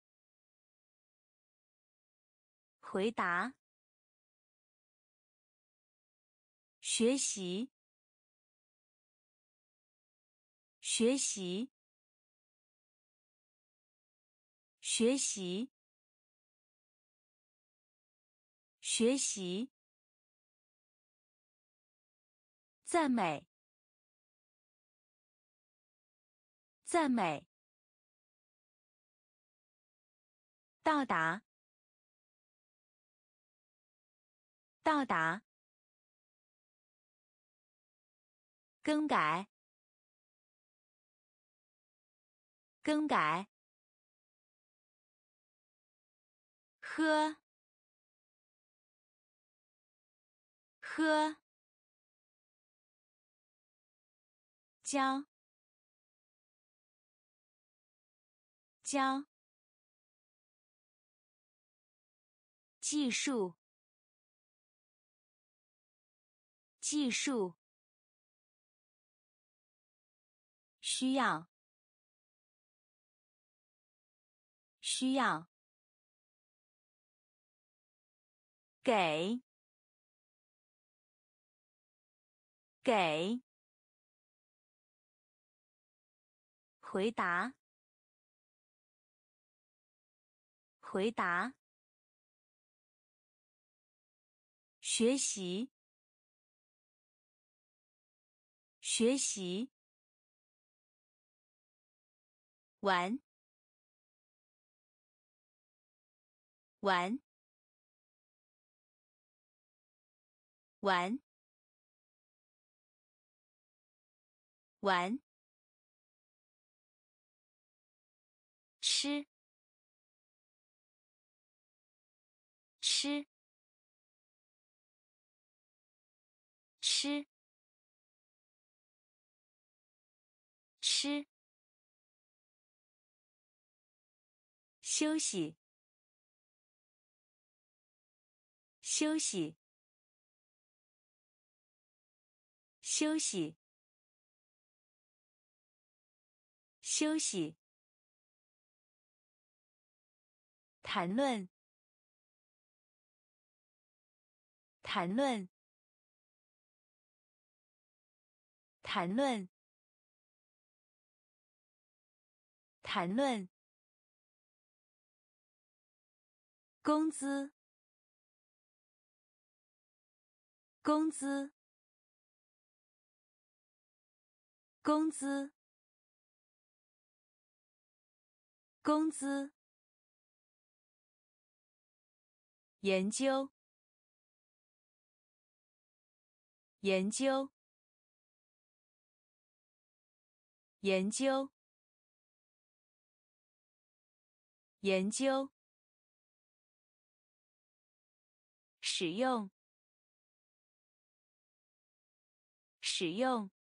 回答，学习，学习，学习，学习，赞美，赞美，到达，到达，更改， 更改，喝，喝，教，教，技术，技术，需要，需要，给，给，回答，回答，学习，学习，玩，玩，玩，玩，吃，吃，吃，吃，休息，休息，休息，休息，谈论，谈论，谈论，谈论，工资，工资，工资，工资，研究，研究，研究，研究，使用，使用，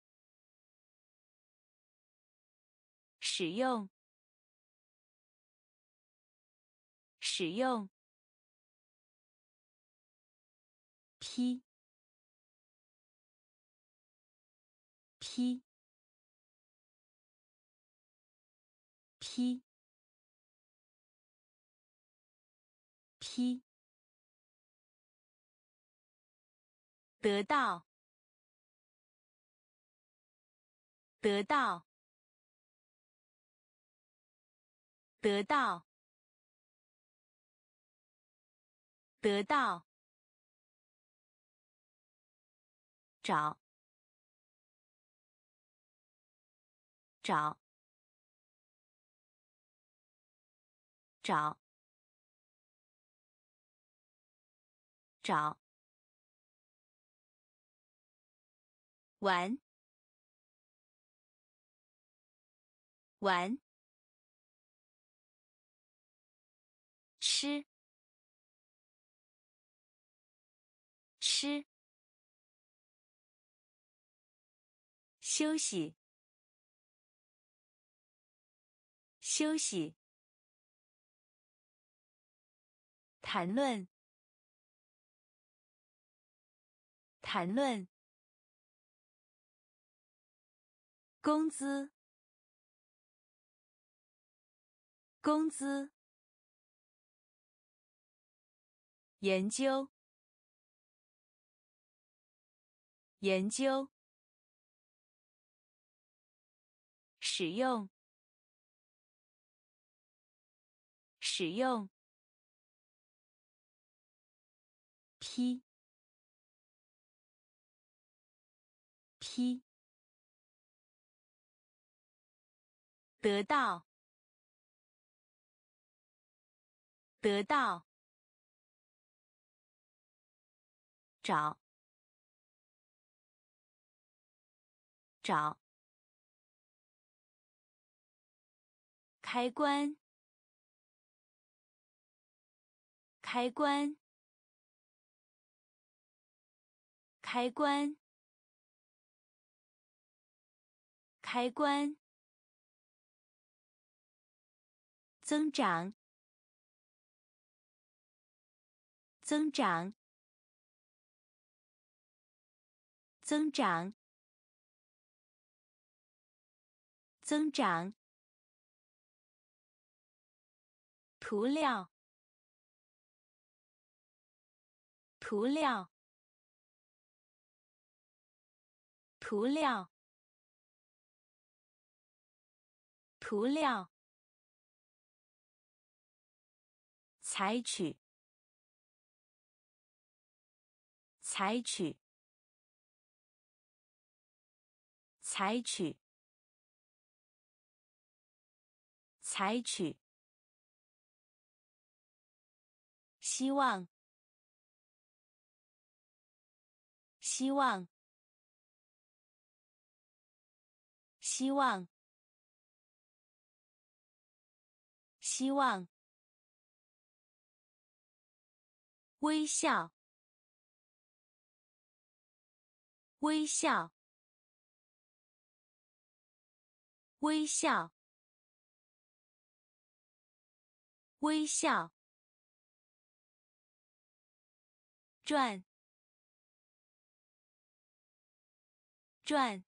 使用，使用，批，批，批，批，得到，得到，得到，得到，找，找，找，找，玩，玩，吃，吃，休息，休息，谈论，谈论，工资，工资，研究，研究，使用，使用，批，批，得到，得到，找，找， 开关，开关，开关，开关，增长，增长，增长，增长，涂料，涂料，涂料，涂料，采取，采取，采取，采取，希望，希望，希望，希望，微笑，微笑，微笑，微笑，转，转，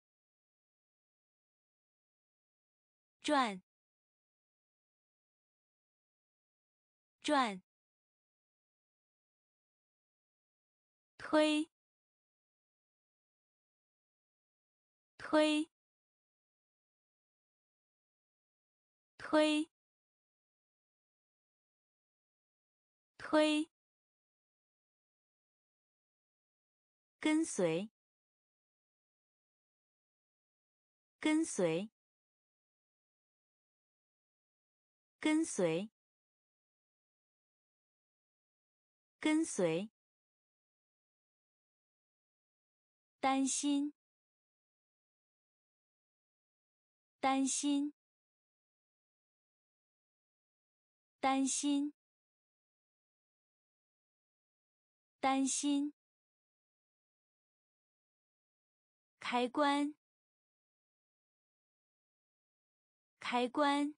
转，转，推，推，推，推，跟随，跟随，跟随，跟随，担心，担心，担心，担心，开关，开关，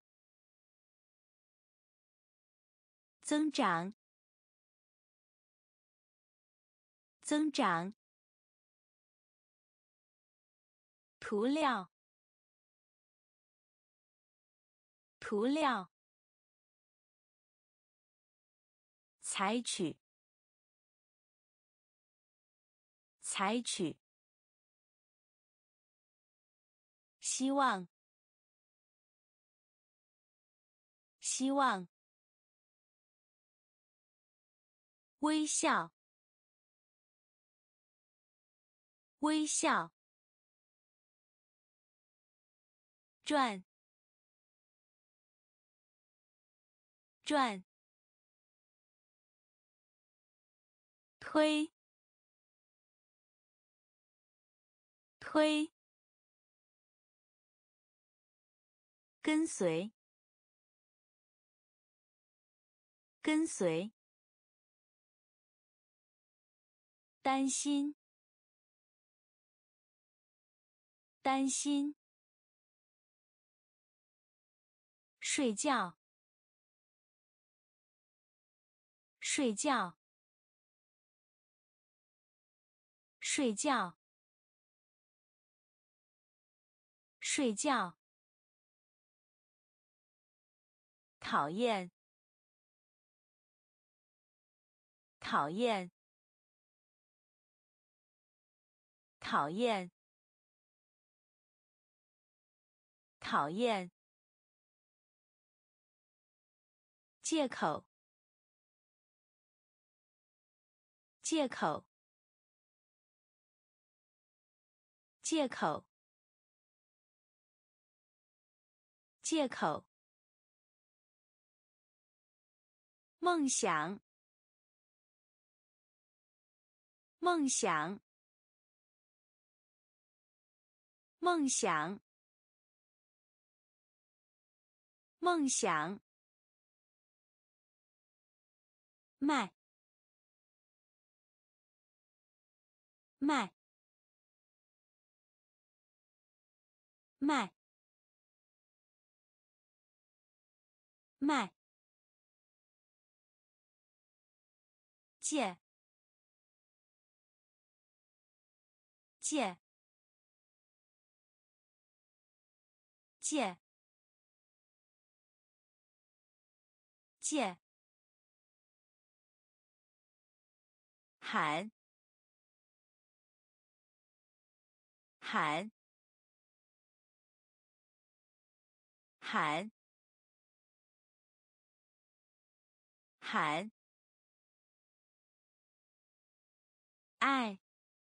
增长，增长，涂料，涂料，采取，采取，希望，希望，微笑，微笑，转，转，推，推，跟随，跟随，担心，担心，睡觉，睡觉，睡觉，睡觉，讨厌，讨厌，讨厌，讨厌，借口，借口，借口，借口，梦想，梦想，梦想， 梦想，卖，卖，卖，卖，借，借，借，借，喊，喊，喊，喊，爱，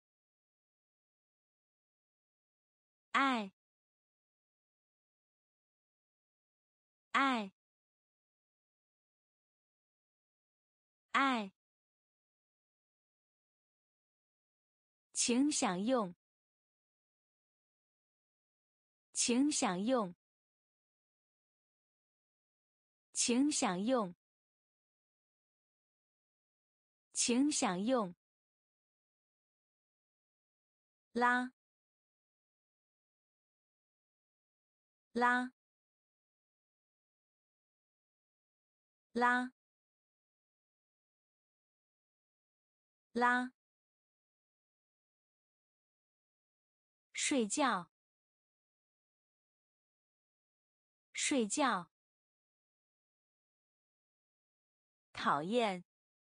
爱，爱，爱，请享用，请享用，请享用，请享用，拉，拉，拉，拉，睡觉，睡觉，讨厌，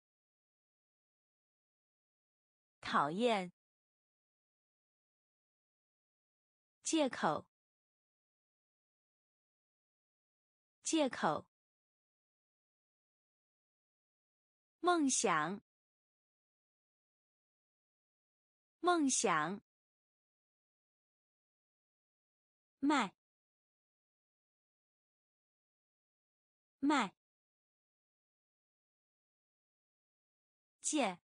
讨厌，借口，借口，梦想，梦想，卖，卖，借，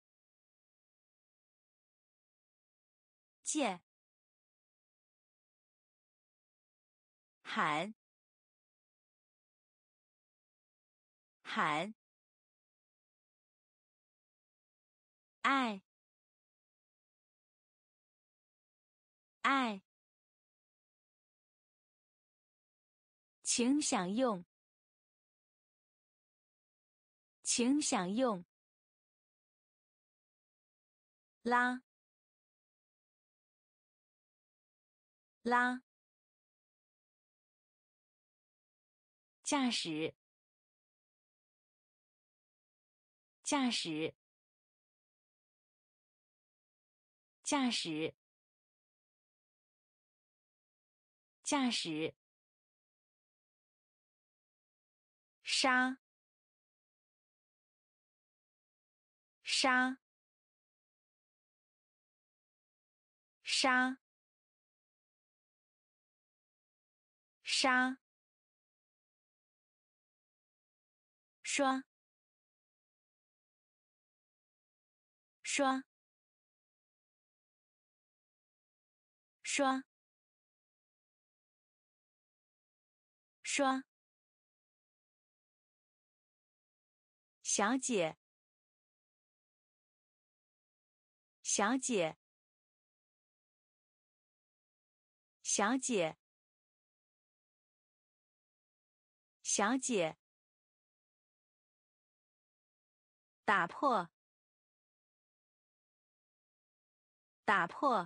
借，喊，喊，爱，爱，请享用，请享用，拉，拉，驾驶，驾驶，驾驶，驾驶，杀，杀，杀，杀，刷，刷，刷，刷，小姐，小姐，小姐，小姐，打破，打破，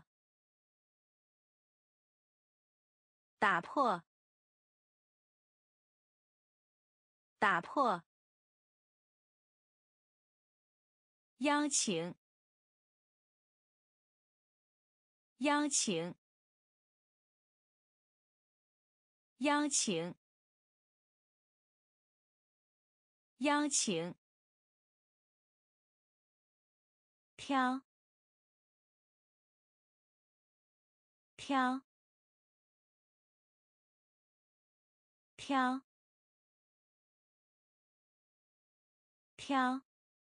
打破，打破，邀请，邀请，邀请，邀请，挑，挑，挑，挑，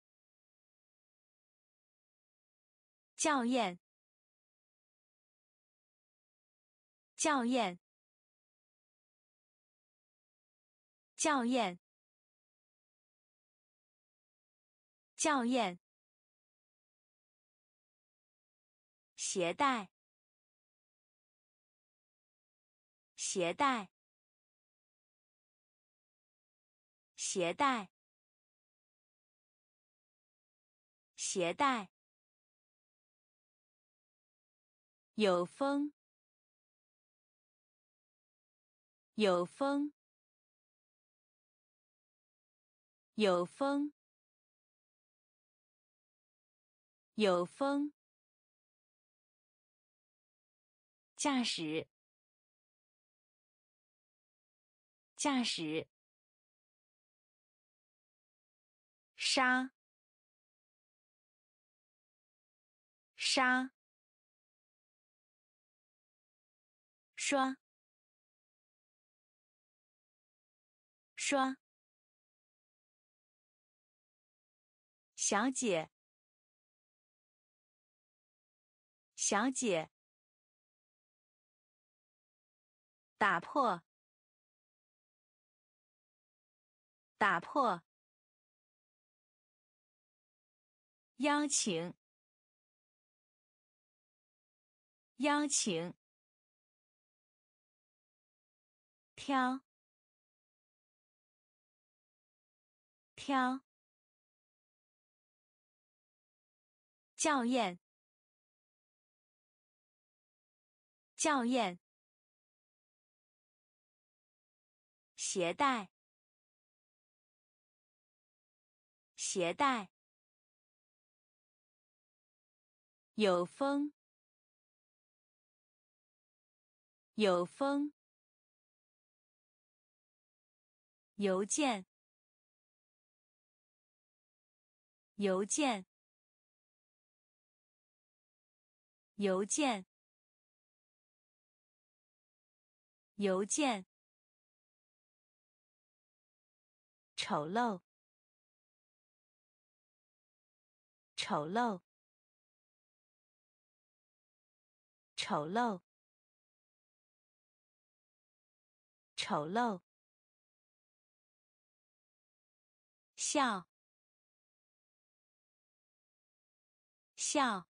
校验，校验， 校验，校验，携带，携带，携带，携带，有风，有风，有风，有风，驾驶，驾驶，杀，杀，刷，刷，小姐，小姐，打破，打破，邀请，邀请，挑，挑，校验，校验，携带，携带，有风，有风，邮件，邮件，邮件，邮件，丑陋，丑陋，丑陋，丑陋，笑，笑，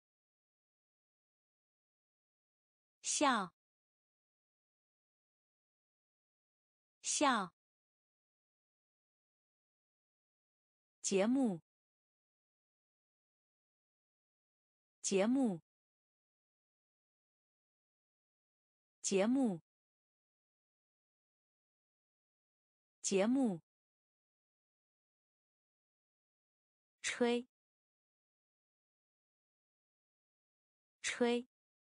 笑，笑，节目，节目，节目，节目，吹，吹，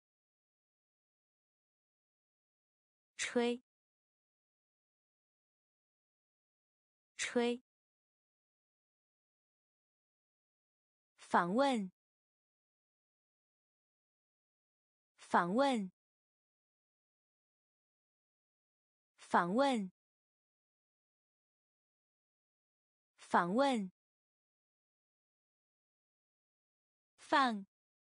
吹，吹，访问，访问，访问，访问，放，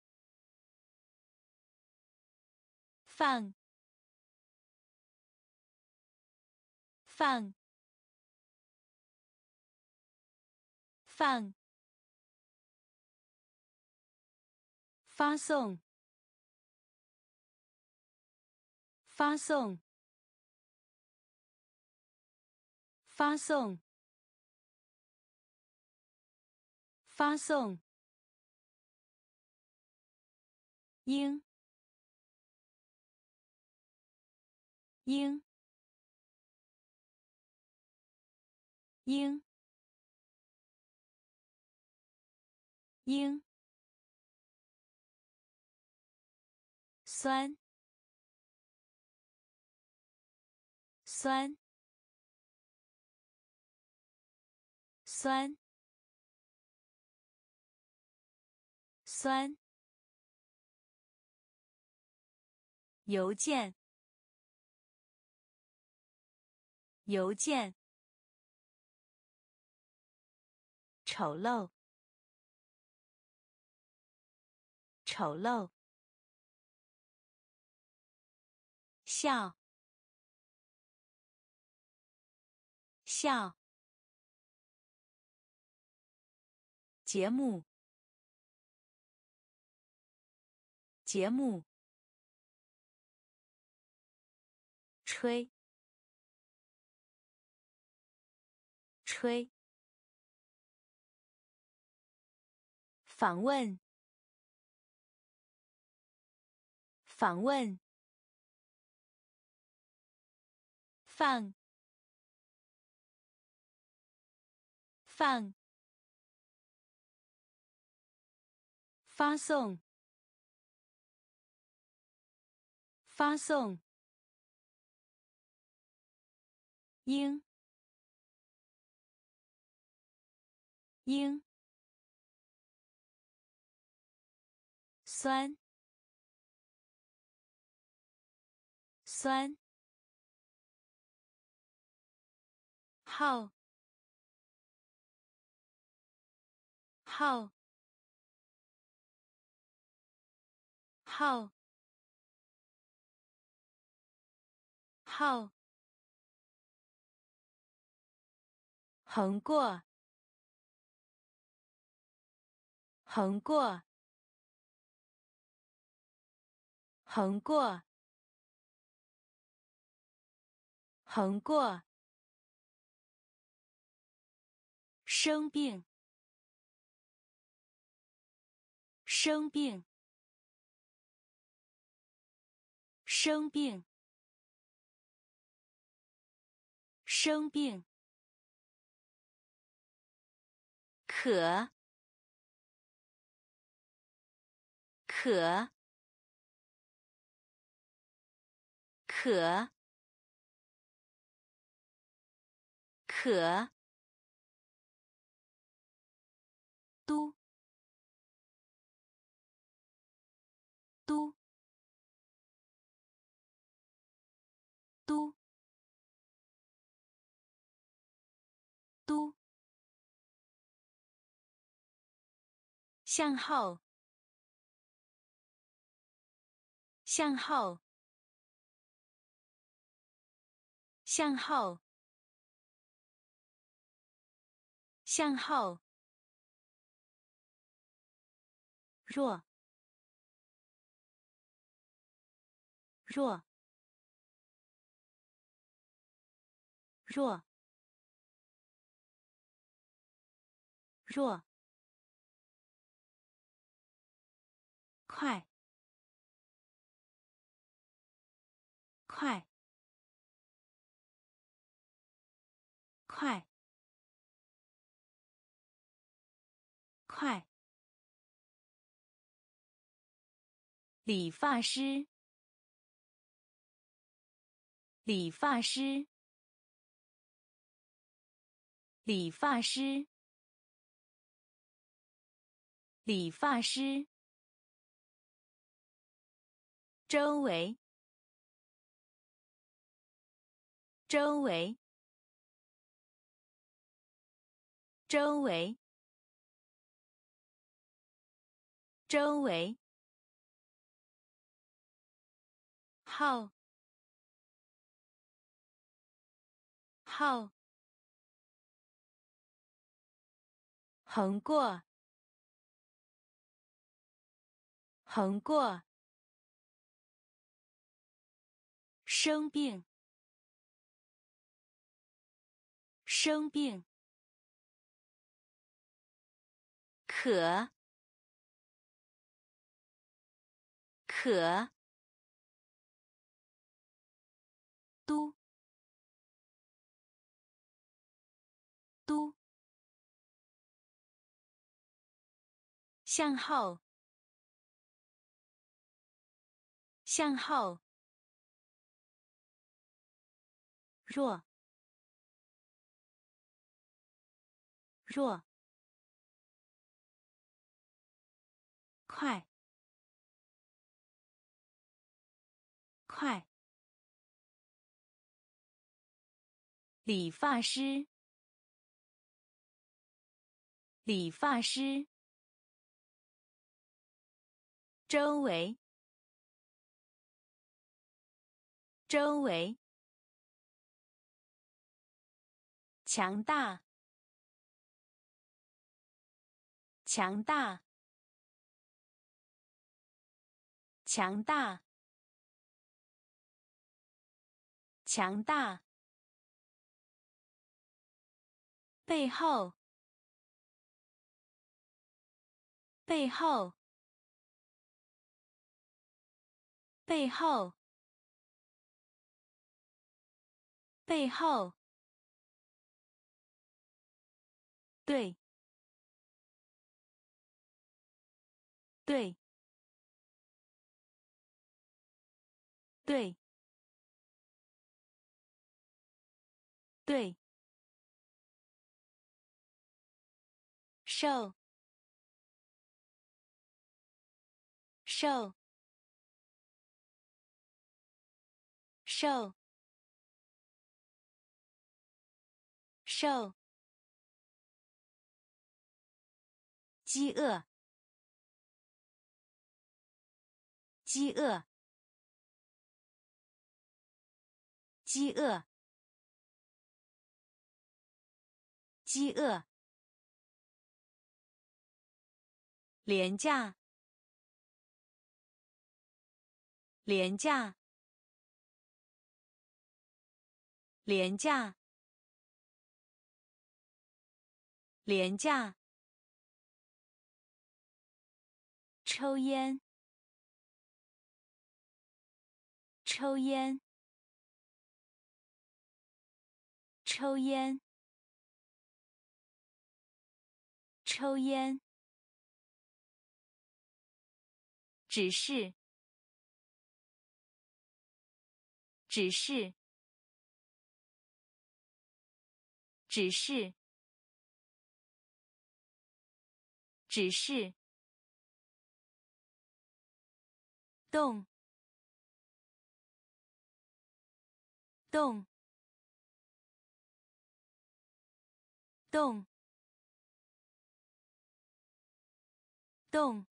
放，放，放，发送，发送，发送，发送，应，应，应，应，酸，酸，酸，酸，邮件，邮件，丑陋，丑陋，笑， 笑，节目，节目，吹，吹，访问，访问，放，放，发送，发送，应，应，酸，酸，号，号，号，号，横过，横过，横过，横过，生病，生病，生病，生病，可，可，可，可，都，都，都，都，向后，向后，向后，向后，弱，弱，弱，弱，快，快，快，快，理发师，理发师，理发师，理发师，周围，周围，周围，周围，号，号，横过，横过，生病，生病，可，可，都，都，向后，向后，弱，弱，快，快，理发师，理发师，周围，周围， 强大，强大，强大，强大，背后，背后，背后，背后，对，对，对，对，瘦，瘦，瘦，瘦，饥饿，饥饿，饥饿，饥饿，廉价，廉价，廉价，廉价，抽烟，抽烟，抽烟，抽烟，指示，指示，指示，指示，动，动，动，动，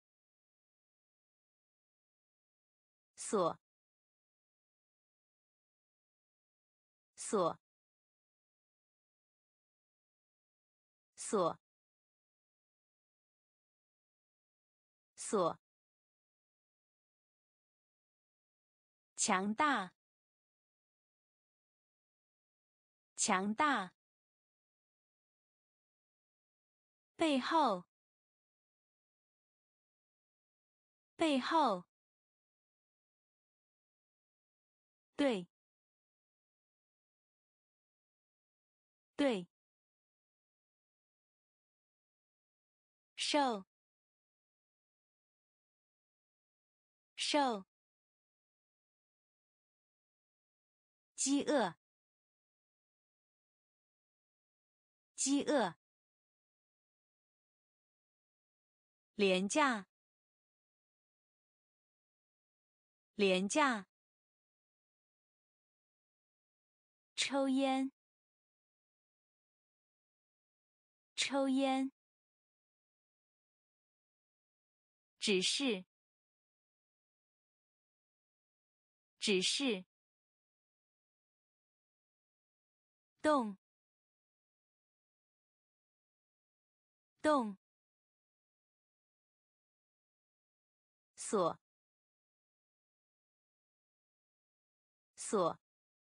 锁，锁，锁，锁，强大，强大，背后，背后，对，对，瘦，瘦，饥饿，饥饿，廉价，廉价，抽烟，抽烟，指示，指示，动，动，锁，锁，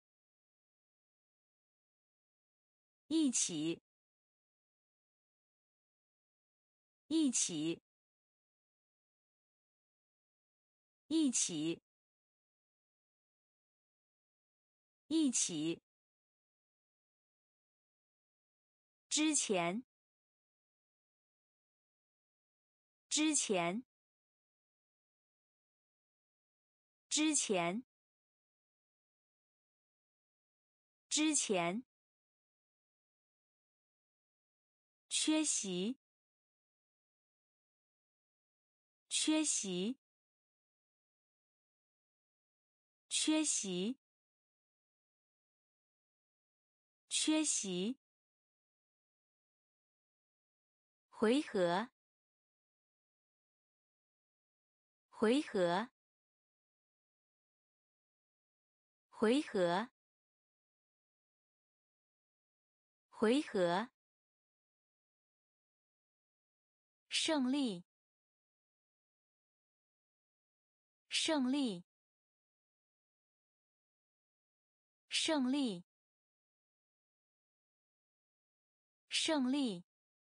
一起，一起，一起，一起，之前，之前，之前，之前，缺席，缺席，缺席，缺席，回合，回合，回合， 回合，胜利，胜利，胜利，胜利，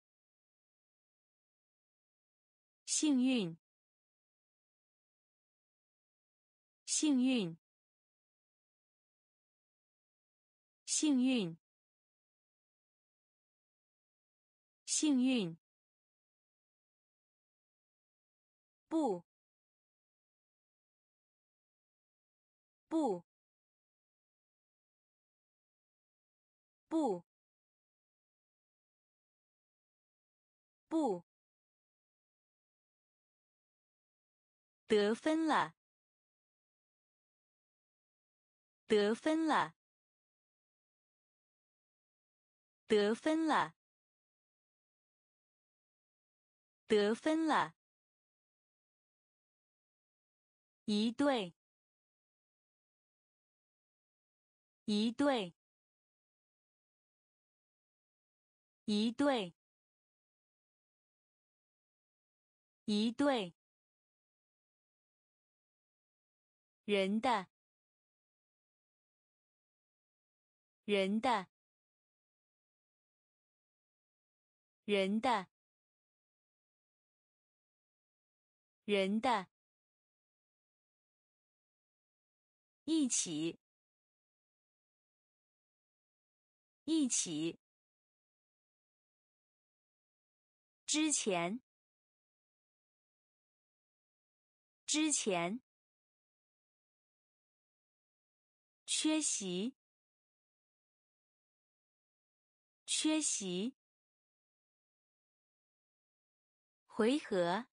幸运，幸运，幸运，幸运，不，不，不，不，得分了，得分了，得分了，得分了，一对，一对，一对，一对，人的，人的，人的，人的，一起，一起，之前，之前，缺席，缺席，回合，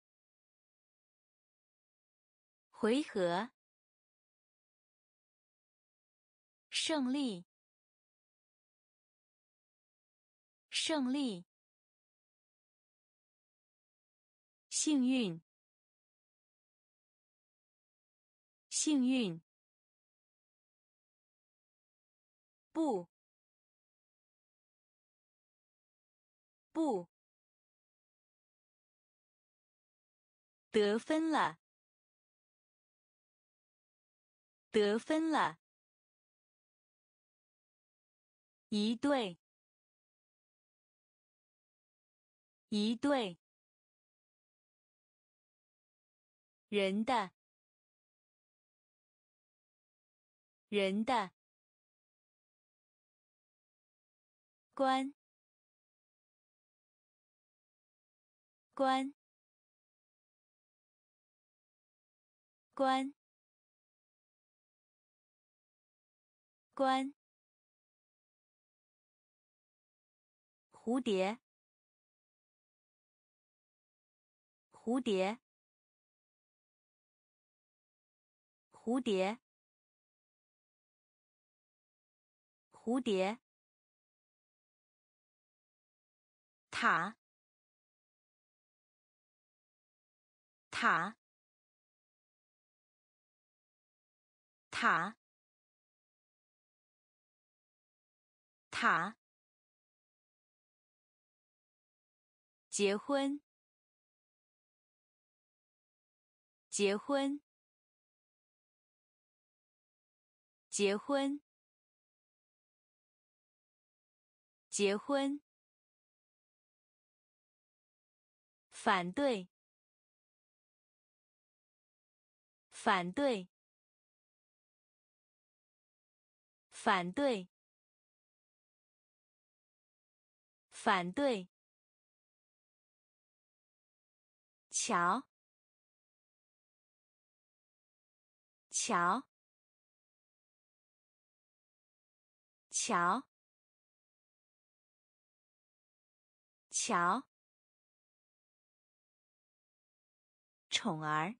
回合，胜利，胜利，幸运，幸运，不，不，得分了，得分了，一对，一对，人的，人的，关，关，关，关，蝴蝶，蝴蝶，蝴蝶，蝴蝶，塔，塔，塔，塔，结婚，结婚，结婚，结婚，反对，反对，反对，反对，瞧，瞧，瞧，瞧，宠儿，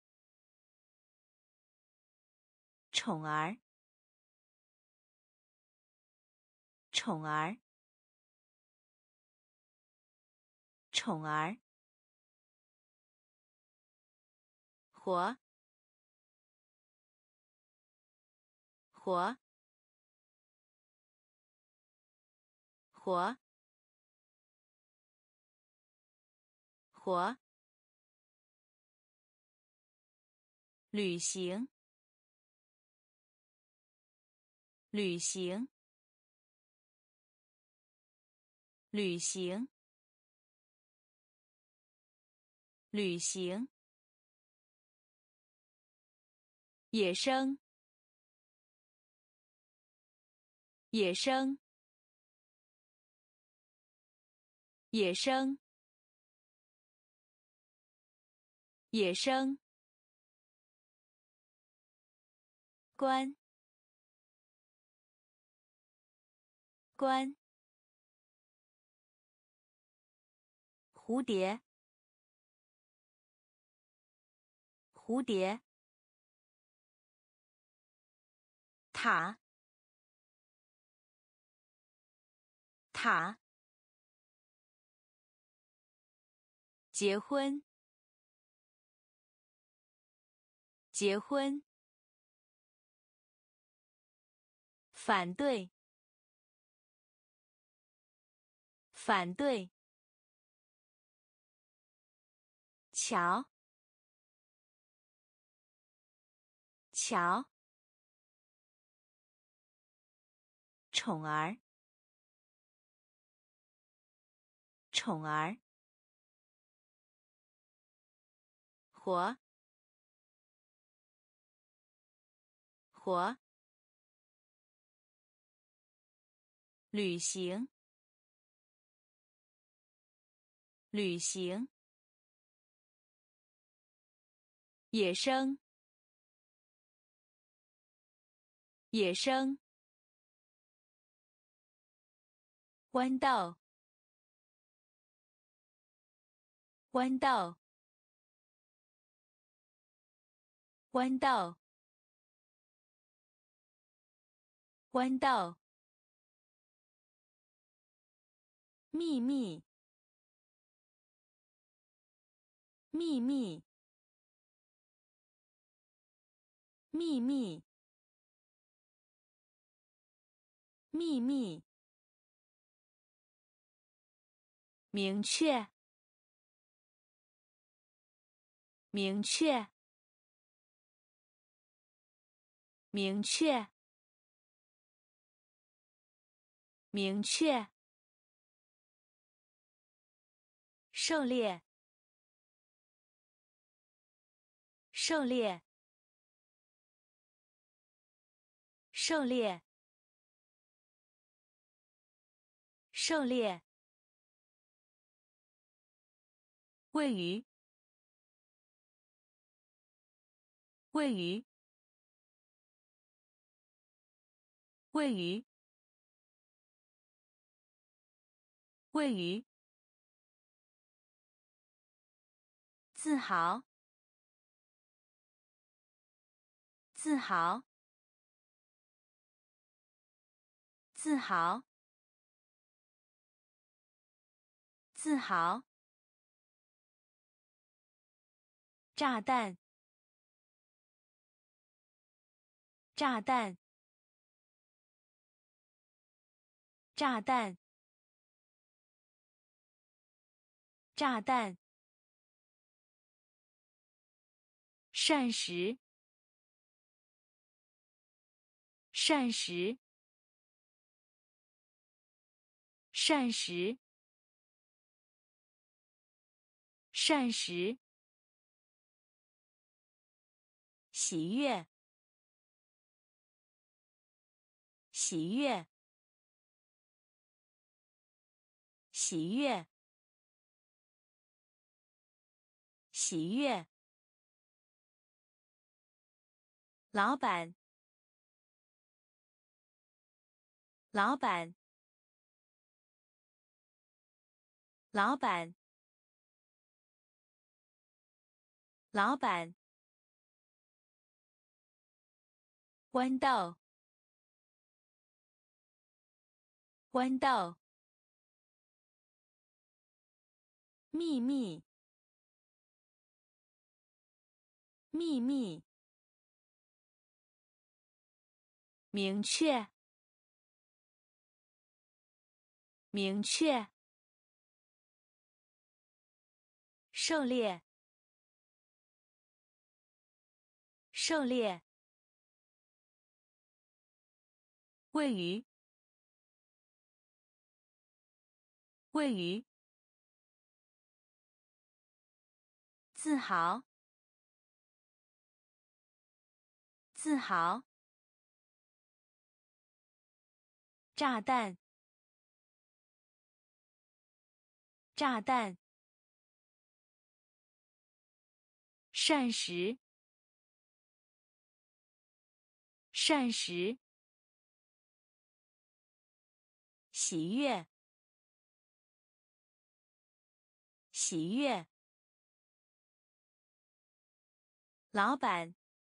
宠儿，宠儿，宠儿，活，活， 活，活，旅行，旅行，旅行，旅行，野生，野生，野生，野生，关，关，蝴蝶，蝴蝶，塔，塔，结婚，结婚，反对，反对，桥，桥，宠儿，宠儿，活，活，旅行，旅行，野生，野生，弯道，弯道，弯道，弯道，秘密，秘密，秘密，秘密，明确，明确，明确，明确，狩猎，狩猎，狩猎，狩猎，位于，位于，位于，位于，自豪，自豪，自豪，自豪，炸弹，炸弹，炸弹，炸弹，膳食，膳食，膳食，膳食，喜悦，喜悦，喜悦，喜悦，老板，老板，老板，老板，弯道，弯道，秘密，秘密，明确， 明确，狩猎，狩猎，位于，位于，自豪，自豪，炸弹，炸弹，膳食，膳食，喜悦，喜悦，老板，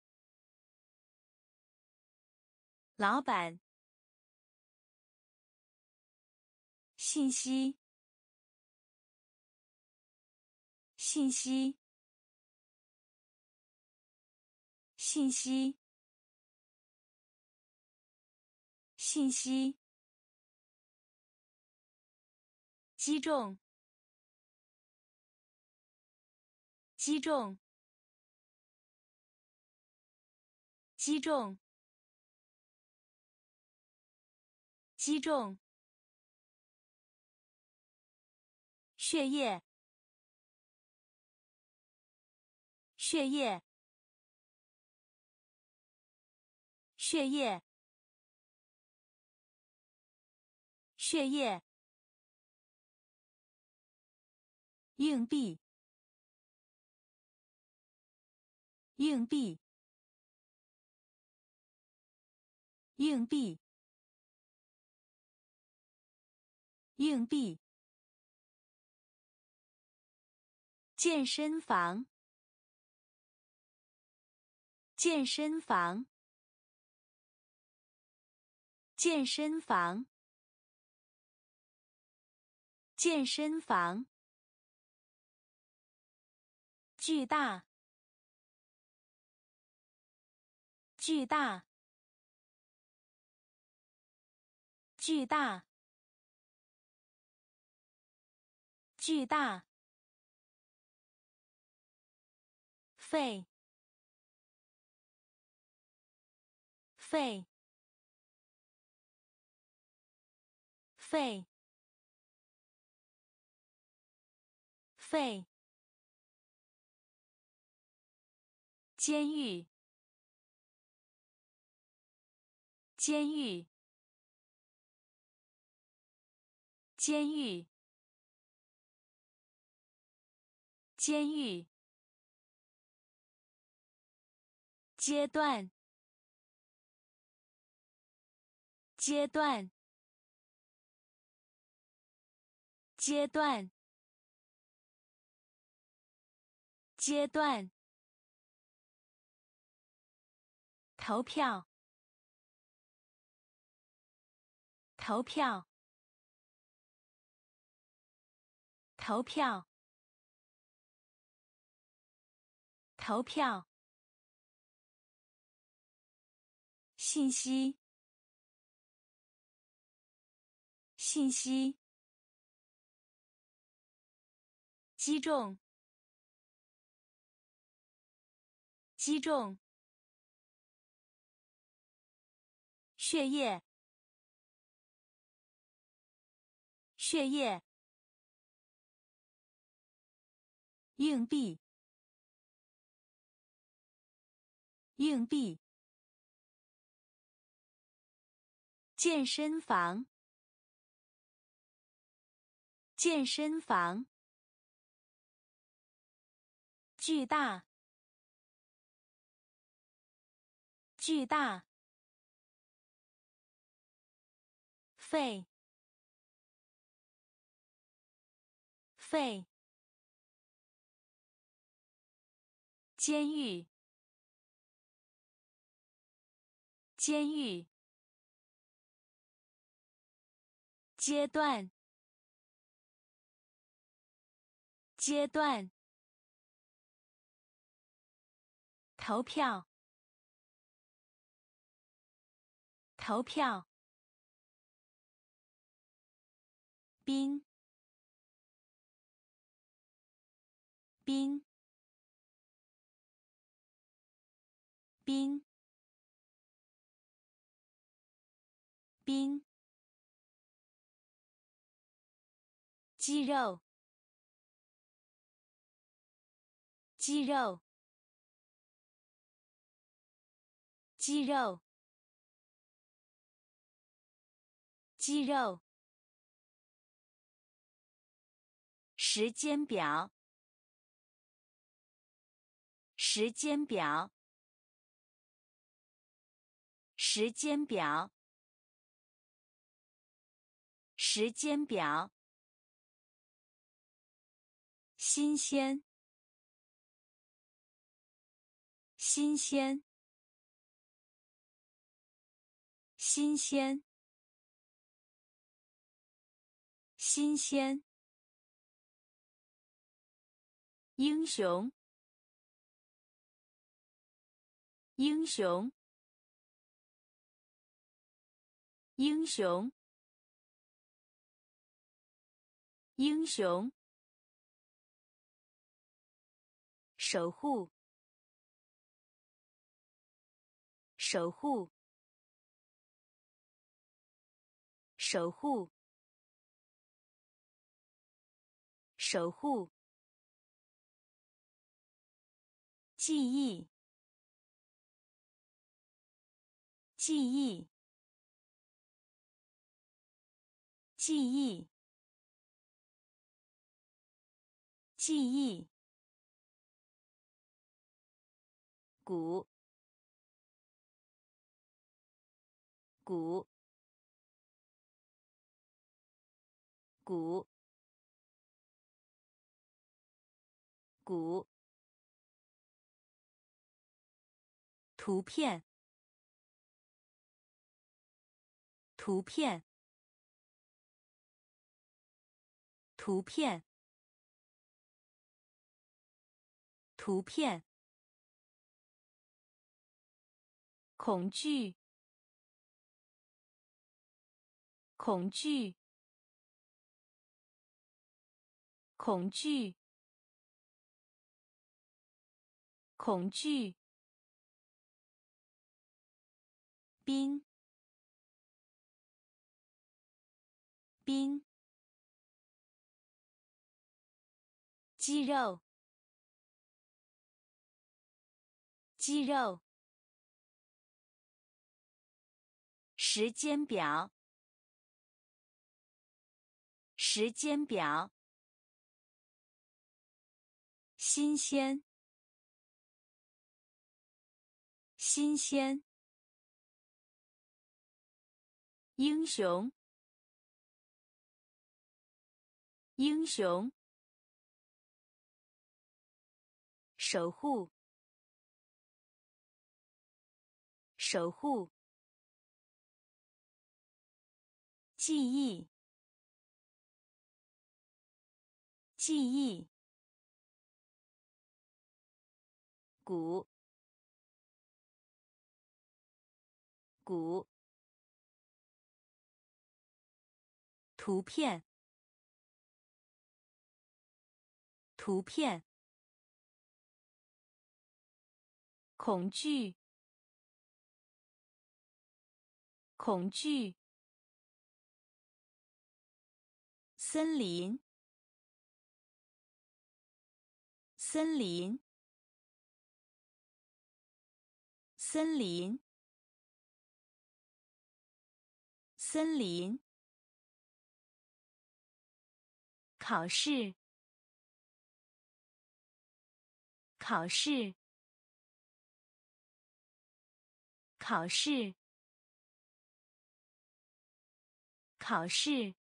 老板，信息，信息，信息，信息，击中，击中，击中，击中，血液，血液，血液，血液，硬币，硬币，硬币，硬币，健身房，健身房，健身房，健身房，巨大，巨大，巨大，巨大，肺，肺，肺，肺，监狱，监狱，监狱，监狱，阶段，阶段，阶段，阶段，投票，投票，投票，投票，信息，信息，击中，击中，血液，血液，硬币，硬币，健身房，健身房，巨大，巨大，肺，肺，监狱，监狱，阶段，阶段，投票，投票， 冰冰冰冰肌肉肌肉肌肉肌肉时间表时间表时间表时间表新鲜新鲜新鲜新鲜英雄英雄英雄英雄守护守护守护守护记忆记忆记忆记忆鼓鼓鼓鼓图片图片图片图片恐惧恐惧恐惧恐惧冰冰肌肉肌肉时间表时间表新鲜新鲜英雄英雄守护守护记忆记忆鼓鼓图片图片恐惧恐惧森林森林森林森林考试考试考试考试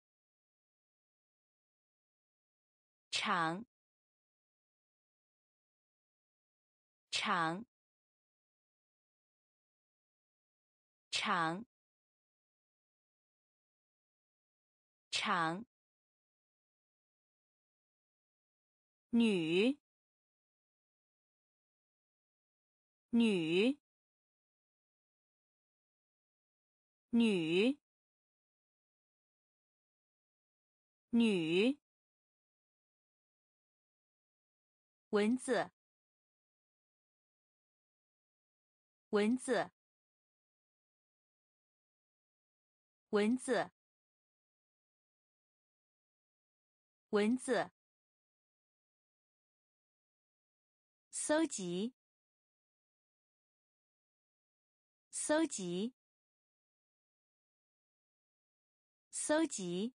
场场场场女女女女，蚊子，蚊子，蚊子，蚊子。搜集，搜集，搜集，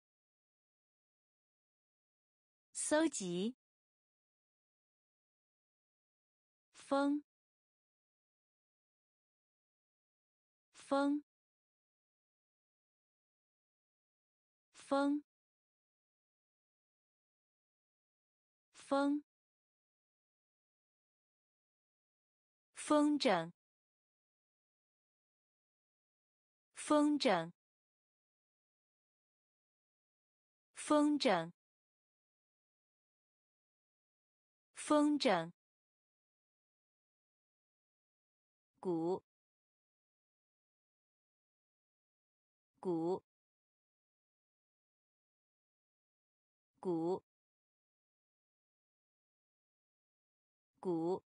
搜集。风，风，风，风。风筝，风筝，风筝，风筝。鼓，鼓，鼓，鼓。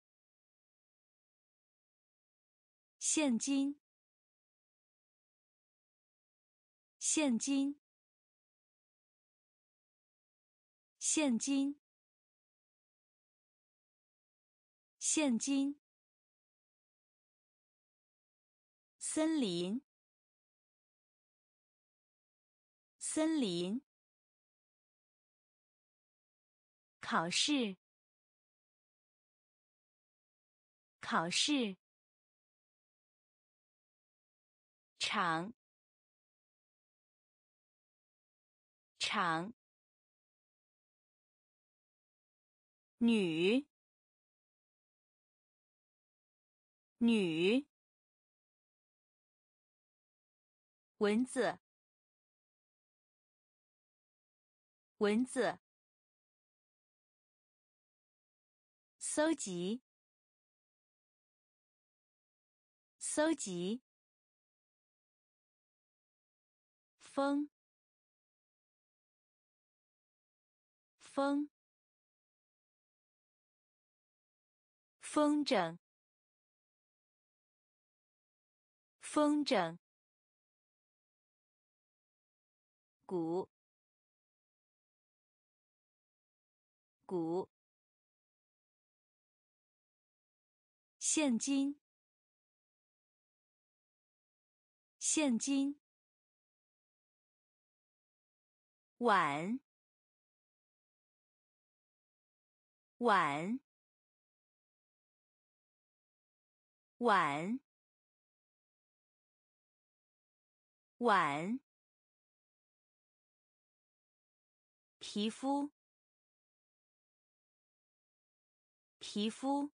现金，现金，现金，现金。森林，森林。考试，考试。场，场。女，女。蚊子，蚊子。搜集，搜集。风，风。风筝，风筝。鼓，鼓。现金，现金。碗，碗，碗，碗。皮肤，皮肤，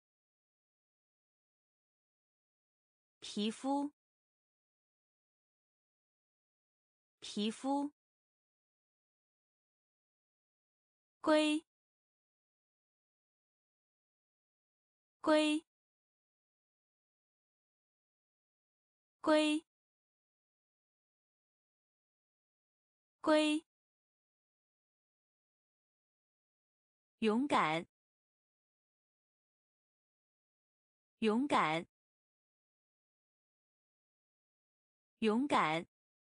皮肤，皮肤。龟，龟，龟，龟。勇敢，勇敢，勇敢，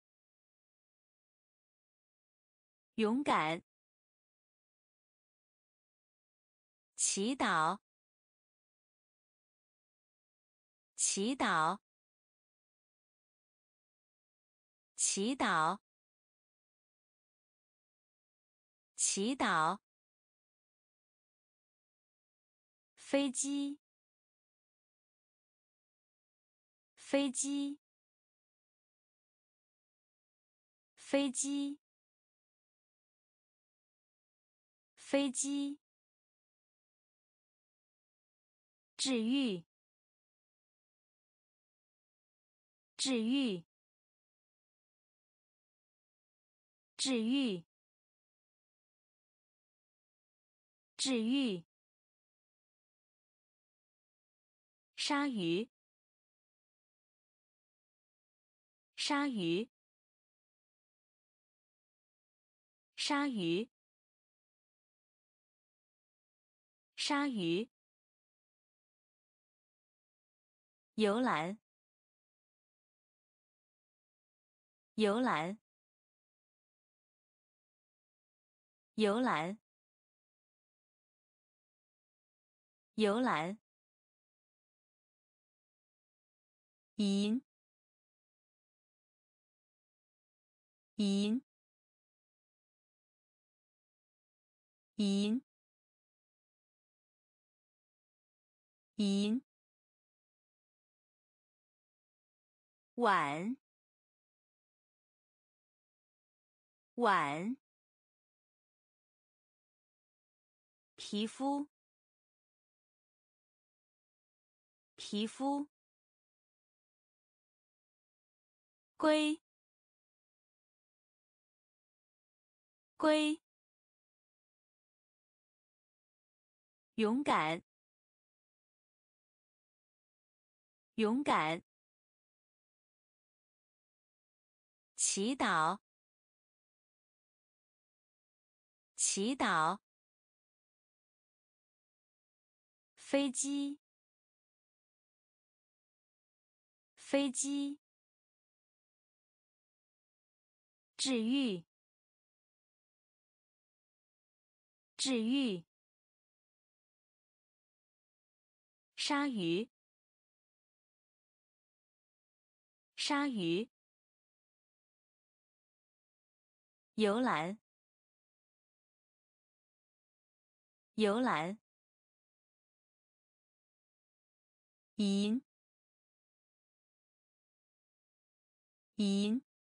勇敢。祈祷，祈祷，祈祷，祈祷。飞机，飞机，飞机，飞机。治愈，治愈，治愈，治愈。鲨鱼，鲨鱼， 鲨鱼，鲨鱼，游览，游览，游览，游览，银，银，银，银，碗，碗，皮肤，皮肤，龟，龟，勇敢，勇敢，祈祷，祈祷，飞机，飞机，治愈，治愈，鲨鱼，鲨鱼，游览，游览，银，银，